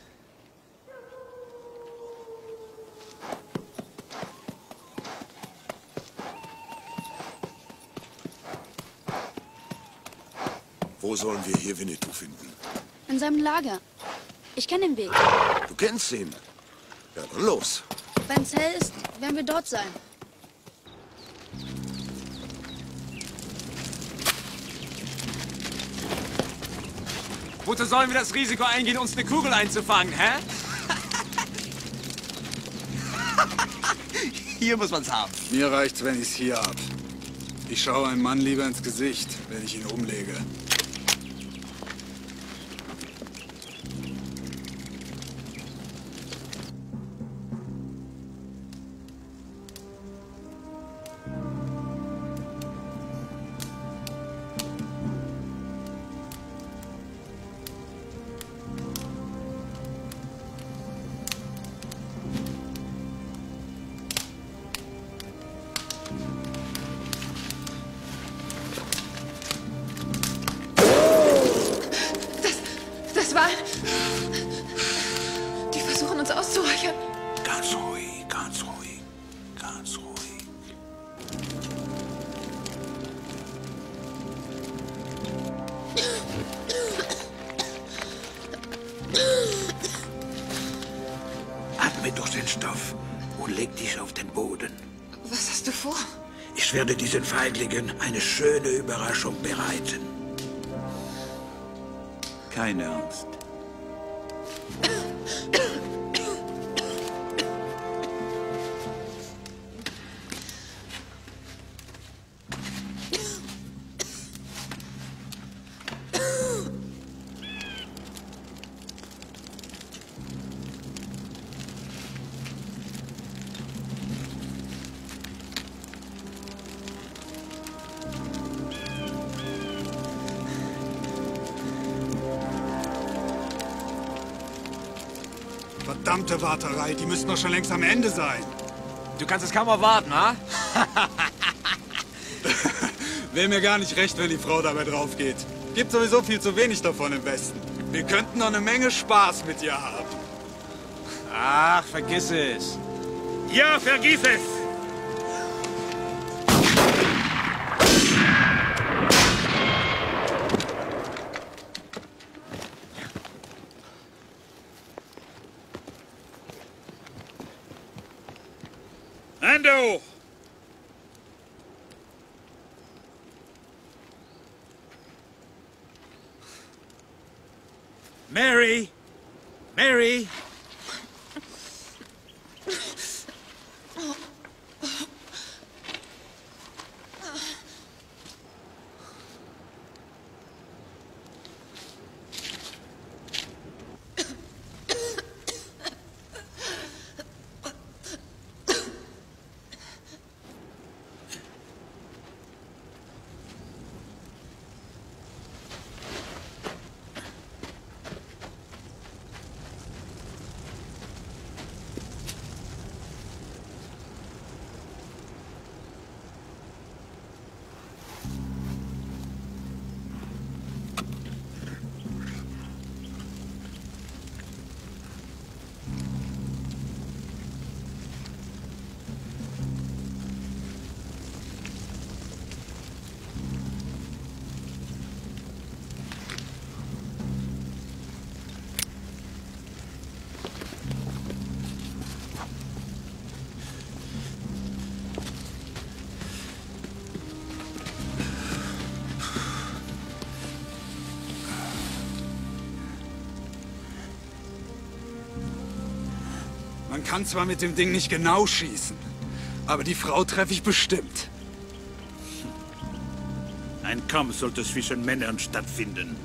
Wo sollen wir hier Winnetou finden? In seinem Lager. Ich kenne den Weg. Du kennst ihn. Ja, dann los. Wenn es hell ist, werden wir dort sein. Wozu sollen wir das Risiko eingehen, uns eine Kugel einzufangen, hä? Hier muss man's haben. Mir reicht's, wenn ich's hier hab. Ich schaue einem Mann lieber ins Gesicht, wenn ich ihn umlege. Das war... Die versuchen uns auszuräuchern. Ganz ruhig, ganz ruhig, ganz ruhig. Atme durch den Stoff und leg dich auf den Boden. Was hast du vor? Ich werde diesen Feiglingen eine schöne Überraschung bereiten. Keine Angst. Verdammte Warterei, die müssten doch schon längst am Ende sein. Du kannst es kaum erwarten, ha? Wäre mir gar nicht recht, wenn die Frau dabei drauf geht. Gibt sowieso viel zu wenig davon im Westen. Wir könnten noch eine Menge Spaß mit ihr haben. Ach, vergiss es. Ja, vergiss es! Hände hoch! Mary! Mary! Man kann zwar mit dem Ding nicht genau schießen, aber die Frau treffe ich bestimmt. Ein Kampf sollte zwischen Männern stattfinden.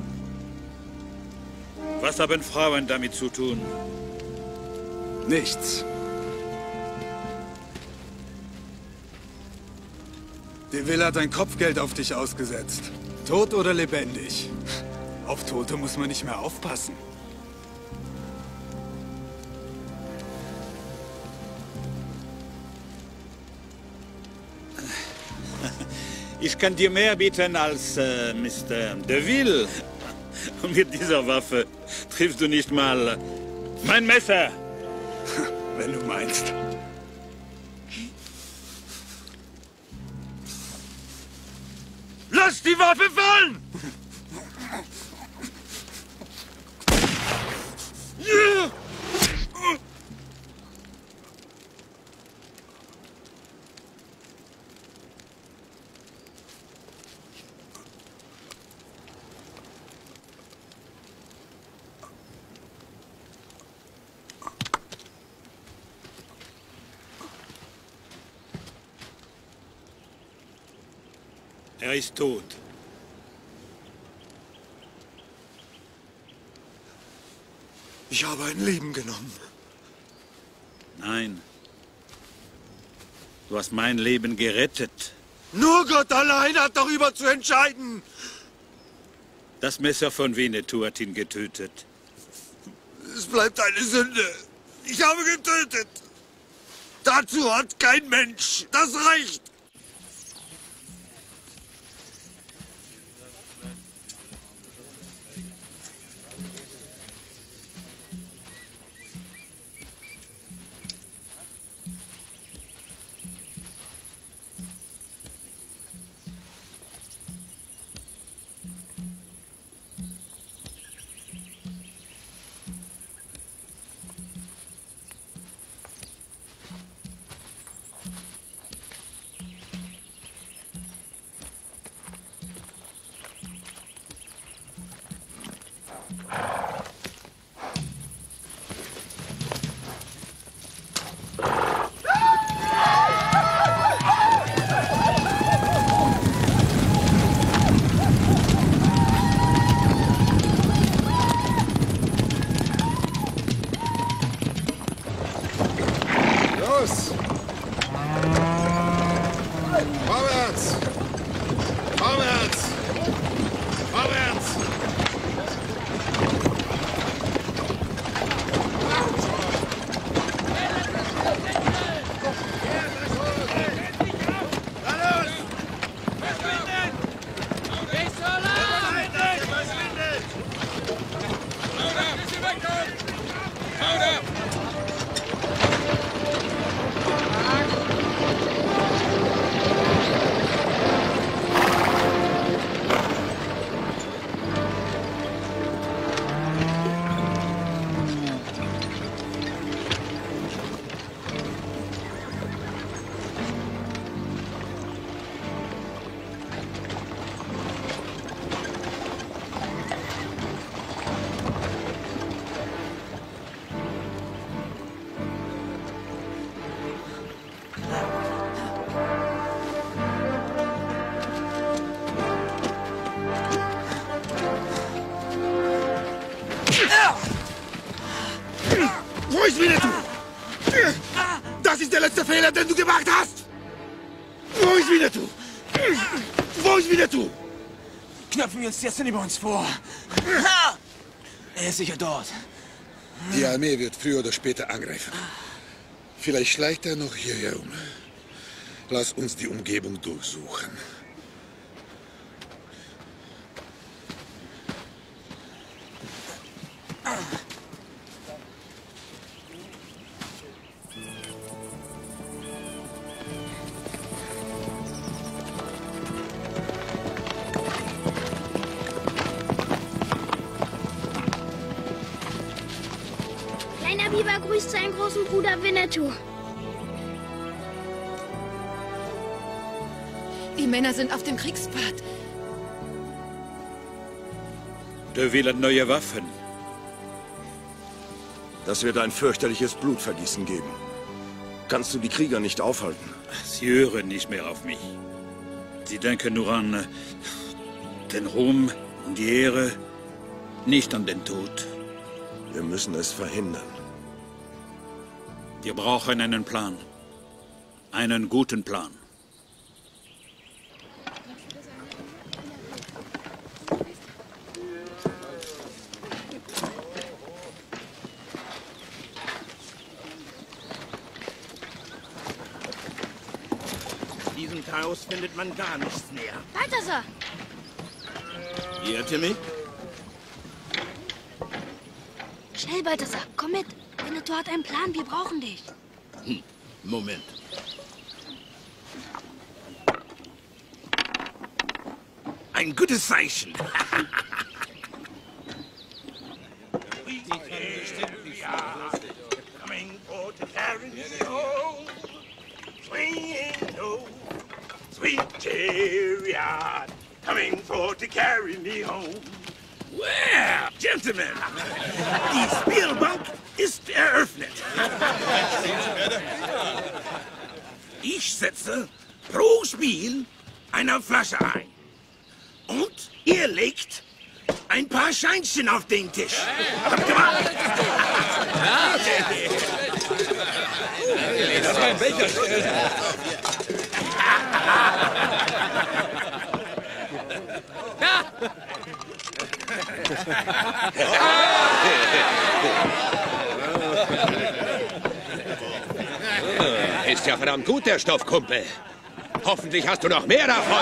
Was haben Frauen damit zu tun? Nichts. Die Will hat ein Kopfgeld auf dich ausgesetzt. Tot oder lebendig. Auf Tote muss man nicht mehr aufpassen. Ich kann dir mehr bieten als Mr. DeVille. Und mit dieser Waffe triffst du nicht mal mein Messer. Wenn du meinst. Lass die Waffe fallen! Er ist tot. Ich habe ein Leben genommen. Nein. Du hast mein Leben gerettet. Nur Gott allein hat darüber zu entscheiden. Das Messer von Winnetou hat ihn getötet. Es bleibt eine Sünde. Ich habe getötet. Dazu hat kein Mensch das Recht. Wo ist Winnetou? Das ist der letzte Fehler, den du gemacht hast! Wo ist Winnetou? Wo ist Winnetou? Knöpfen wir uns jetzt über uns vor. Er ist sicher dort. Die Armee wird früher oder später angreifen. Vielleicht schleicht er noch hier herum. Lass uns die Umgebung durchsuchen. Kleiner Biber grüßt seinen großen Bruder Winnetou. Die Männer sind auf dem Kriegspfad. Der will neue Waffen. Das wird ein fürchterliches Blutvergießen geben. Kannst du die Krieger nicht aufhalten? Sie hören nicht mehr auf mich. Sie denken nur an den Ruhm und die Ehre, nicht an den Tod. Wir müssen es verhindern. Wir brauchen einen Plan. Einen guten Plan. In diesem Chaos findet man gar nichts mehr. Balthasar! Ihr, Timmy? Schnell, Balthasar, komm mit. Winnetou hat einen Plan, wir brauchen dich. Moment. Ein gutes Zeichen. Coming for to carry me home. Swinging low, sweet chariot. Coming for to carry me home. Well, Gentlemen, die Spielbank ist eröffnet. Ich setze pro Spiel eine Flasche ein. Und ihr legt ein paar Scheinchen auf den Tisch. Kommt gemacht! Das ist mein Becher stellen. Ist ja verdammt gut, der Stoff, Kumpel. Hoffentlich hast du noch mehr davon.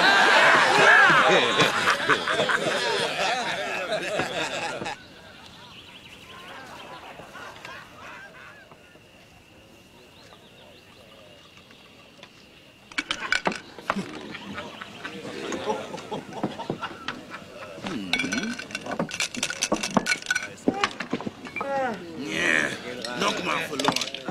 Ja, nochmal verloren.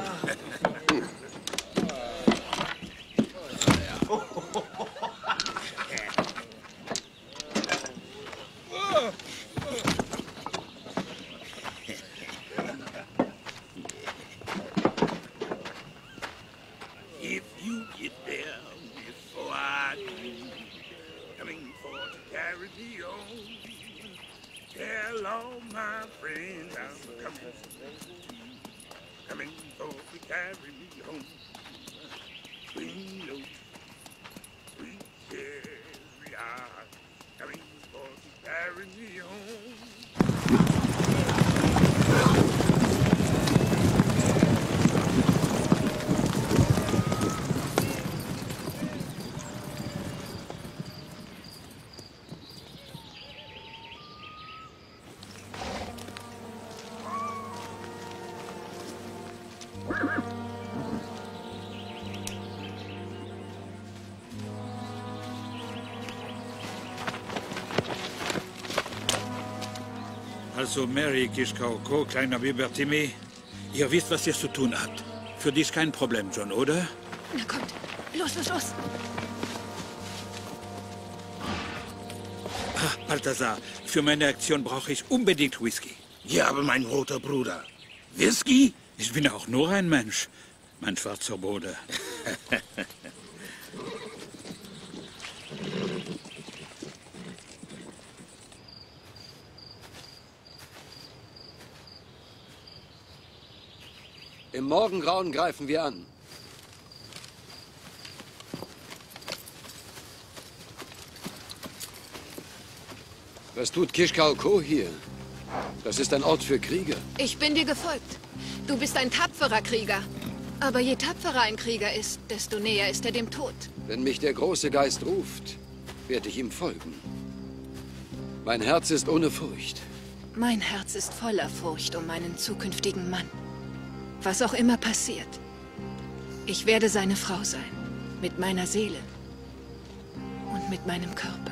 If you get there before I do, coming for to carry me home, tell all my friends I'm coming for to carry me home. Sweet, oh, sweet cherry, coming for to carry me home. Also, Mary Kishkaoko, kleiner Bertime, ihr wisst, was ihr zu tun habt. Für dich kein Problem, John, oder? Na kommt, los, los, los. Ah, Balthasar, für meine Aktion brauche ich unbedingt Whisky. Ja, aber mein roter Bruder. Whisky? Ich bin auch nur ein Mensch, mein schwarzer Bruder. Im Morgengrauen greifen wir an. Was tut Kishkaoko hier? Das ist ein Ort für Krieger. Ich bin dir gefolgt. Du bist ein tapferer Krieger. Aber je tapferer ein Krieger ist, desto näher ist er dem Tod. Wenn mich der große Geist ruft, werde ich ihm folgen. Mein Herz ist ohne Furcht. Mein Herz ist voller Furcht um meinen zukünftigen Mann. Was auch immer passiert. Ich werde seine Frau sein. Mit meiner Seele. Und mit meinem Körper.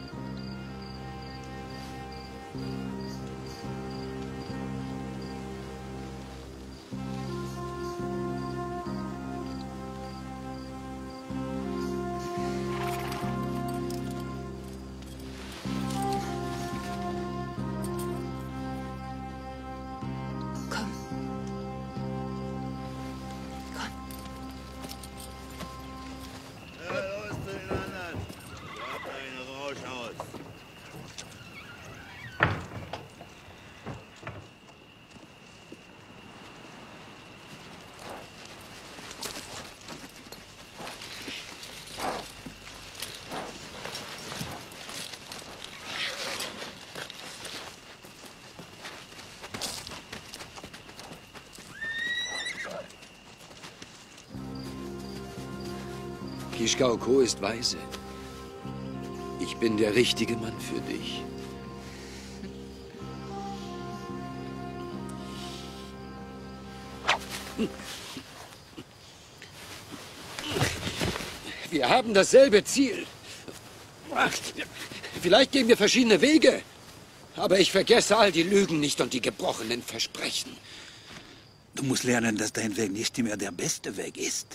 Kishkaoko ist weise. Ich bin der richtige Mann für dich. Wir haben dasselbe Ziel. Vielleicht gehen wir verschiedene Wege. Aber ich vergesse all die Lügen nicht und die gebrochenen Versprechen. Du musst lernen, dass dein Weg nicht mehr der beste Weg ist.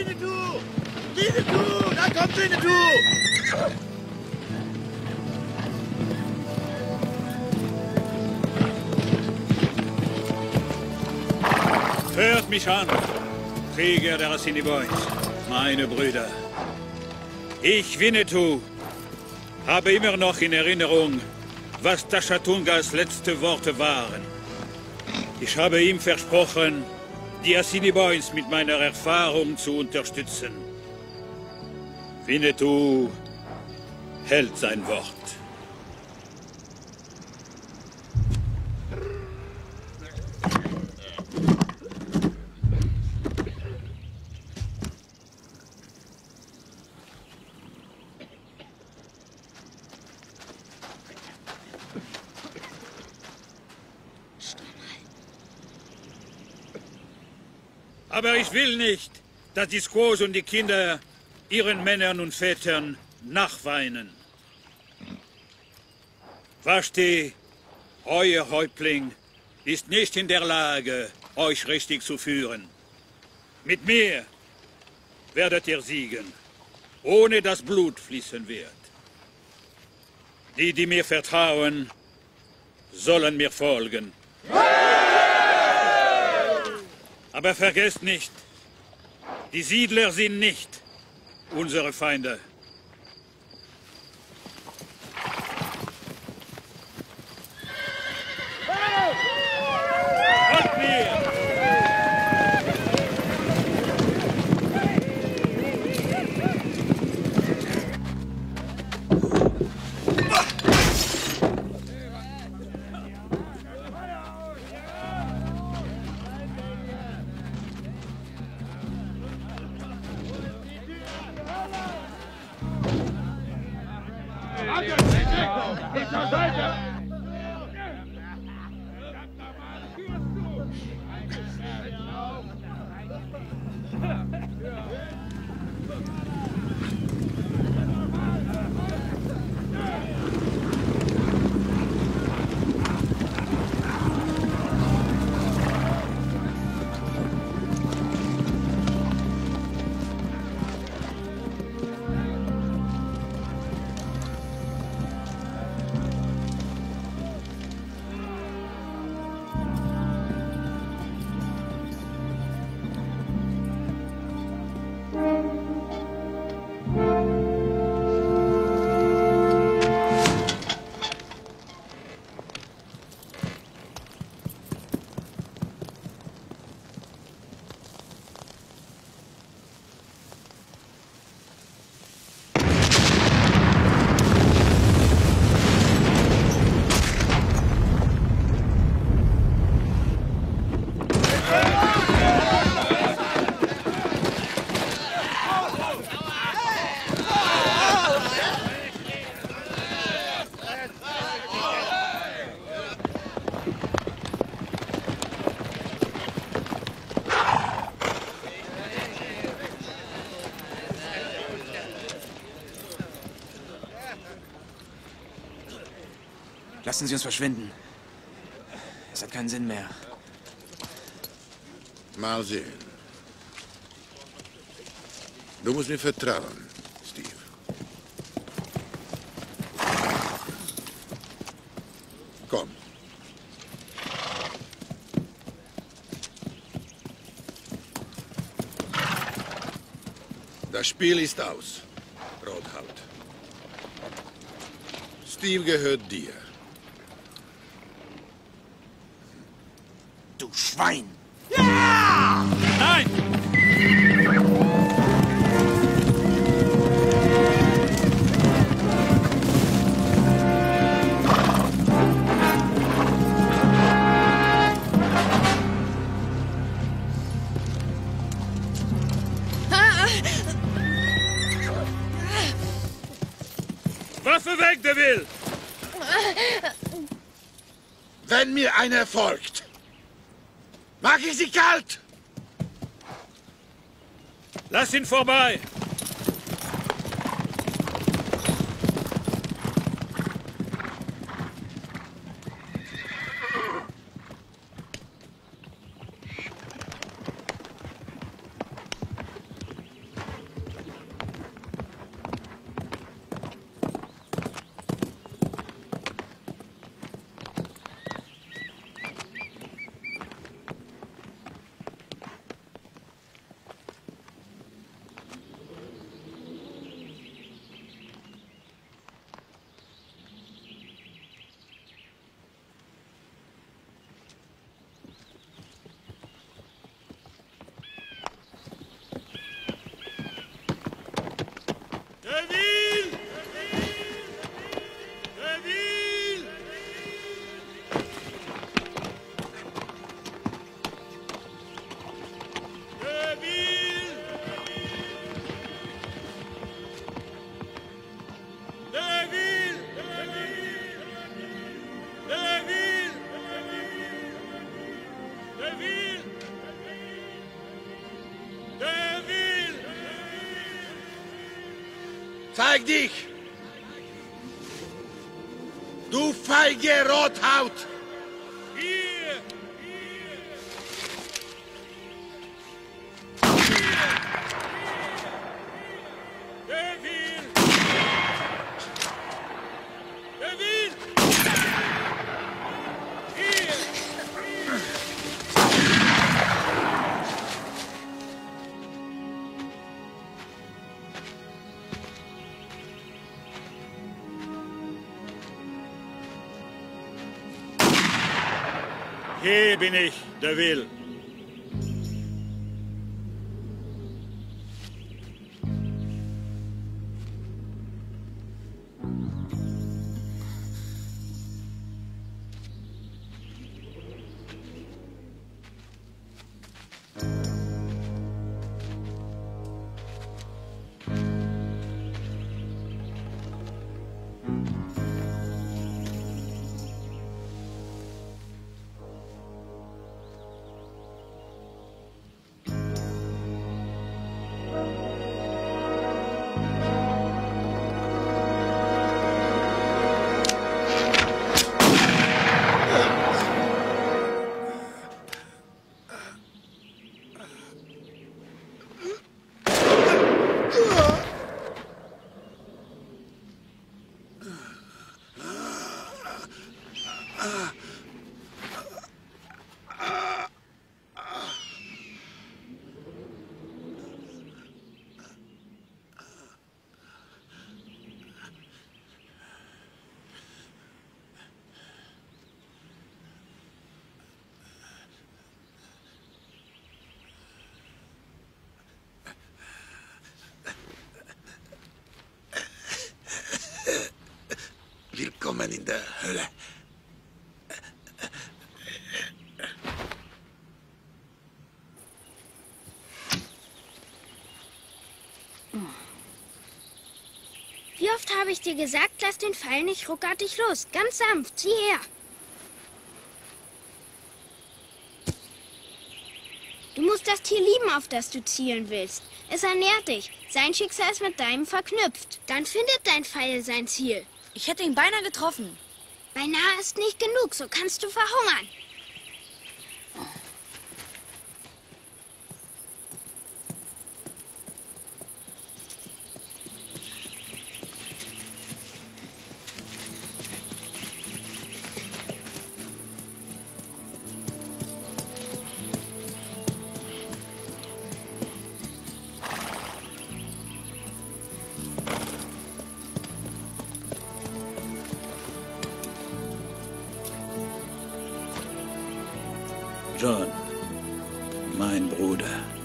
Winnetou! Winnetou! Da kommt Winnetou! Hört mich an, Krieger der Assiniboines, meine Brüder. Ich, Winnetou, habe immer noch in Erinnerung, was Tashatungas letzte Worte waren. Ich habe ihm versprochen, die Assiniboines mit meiner Erfahrung zu unterstützen. Winnetou hält sein Wort. Aber ich will nicht, dass die Squaws und die Kinder ihren Männern und Vätern nachweinen. Vashti, euer Häuptling, ist nicht in der Lage, euch richtig zu führen. Mit mir werdet ihr siegen, ohne dass Blut fließen wird. Die, die mir vertrauen, sollen mir folgen. Aber vergesst nicht, die Siedler sind nicht unsere Feinde. Folgt mir! Lassen Sie uns verschwinden. Es hat keinen Sinn mehr. Mal sehen. Du musst mir vertrauen, Steve. Komm. Das Spiel ist aus, Rothaut. Steve gehört dir. Du Schwein! Ja! Nein! Waffe weg, Deville! Wenn mir einer folgt, mag ich sie kalt! Lass ihn vorbei! Zeig dich! Du feige Rothaut! Hier! Wer will? Wer will? Hier! Hier bin ich, der Will. Willkommen in der Hölle. Wie oft habe ich dir gesagt, lass den Pfeil nicht ruckartig los. Ganz sanft, sieh her. Du musst das Tier lieben, auf das du zielen willst. Es ernährt dich. Sein Schicksal ist mit deinem verknüpft. Dann findet dein Pfeil sein Ziel. Ich hätte ihn beinahe getroffen. Beinahe ist nicht genug, so kannst du verhungern. John, mein Bruder.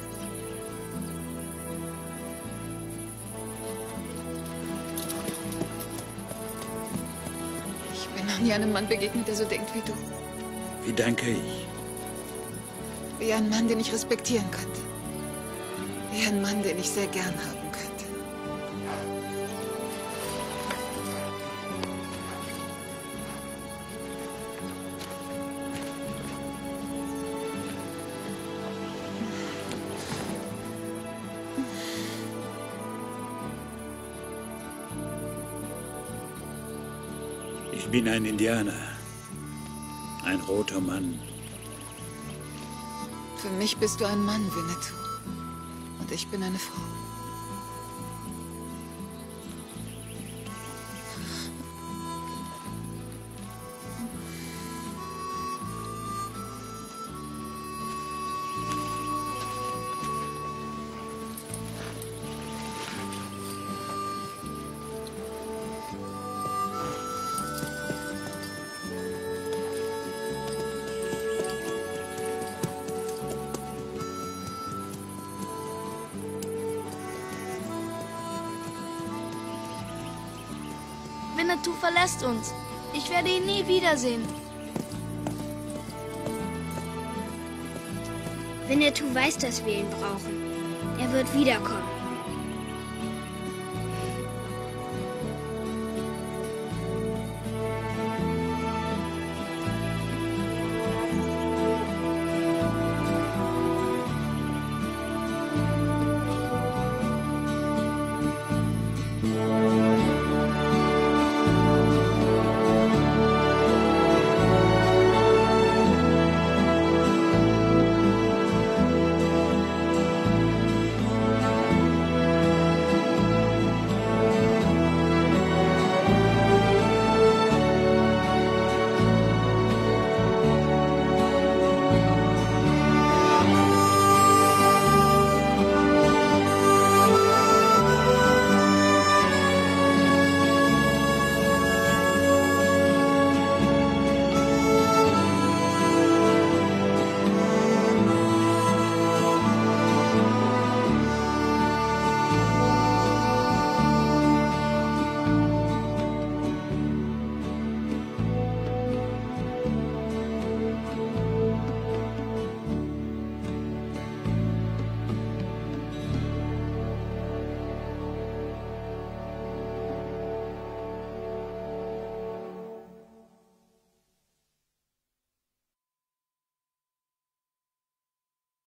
Ich bin noch nie einem Mann begegnet, der so denkt wie du. Wie denke ich? Wie ein Mann, den ich respektieren könnte. Wie ein Mann, den ich sehr gern haben könnte. Ich bin ein Indianer. Ein roter Mann. Für mich bist du ein Mann, Winnetou. Und ich bin eine Frau. Winnetou verlässt uns. Ich werde ihn nie wiedersehen. Winnetou weiß, dass wir ihn brauchen. Er wird wiederkommen.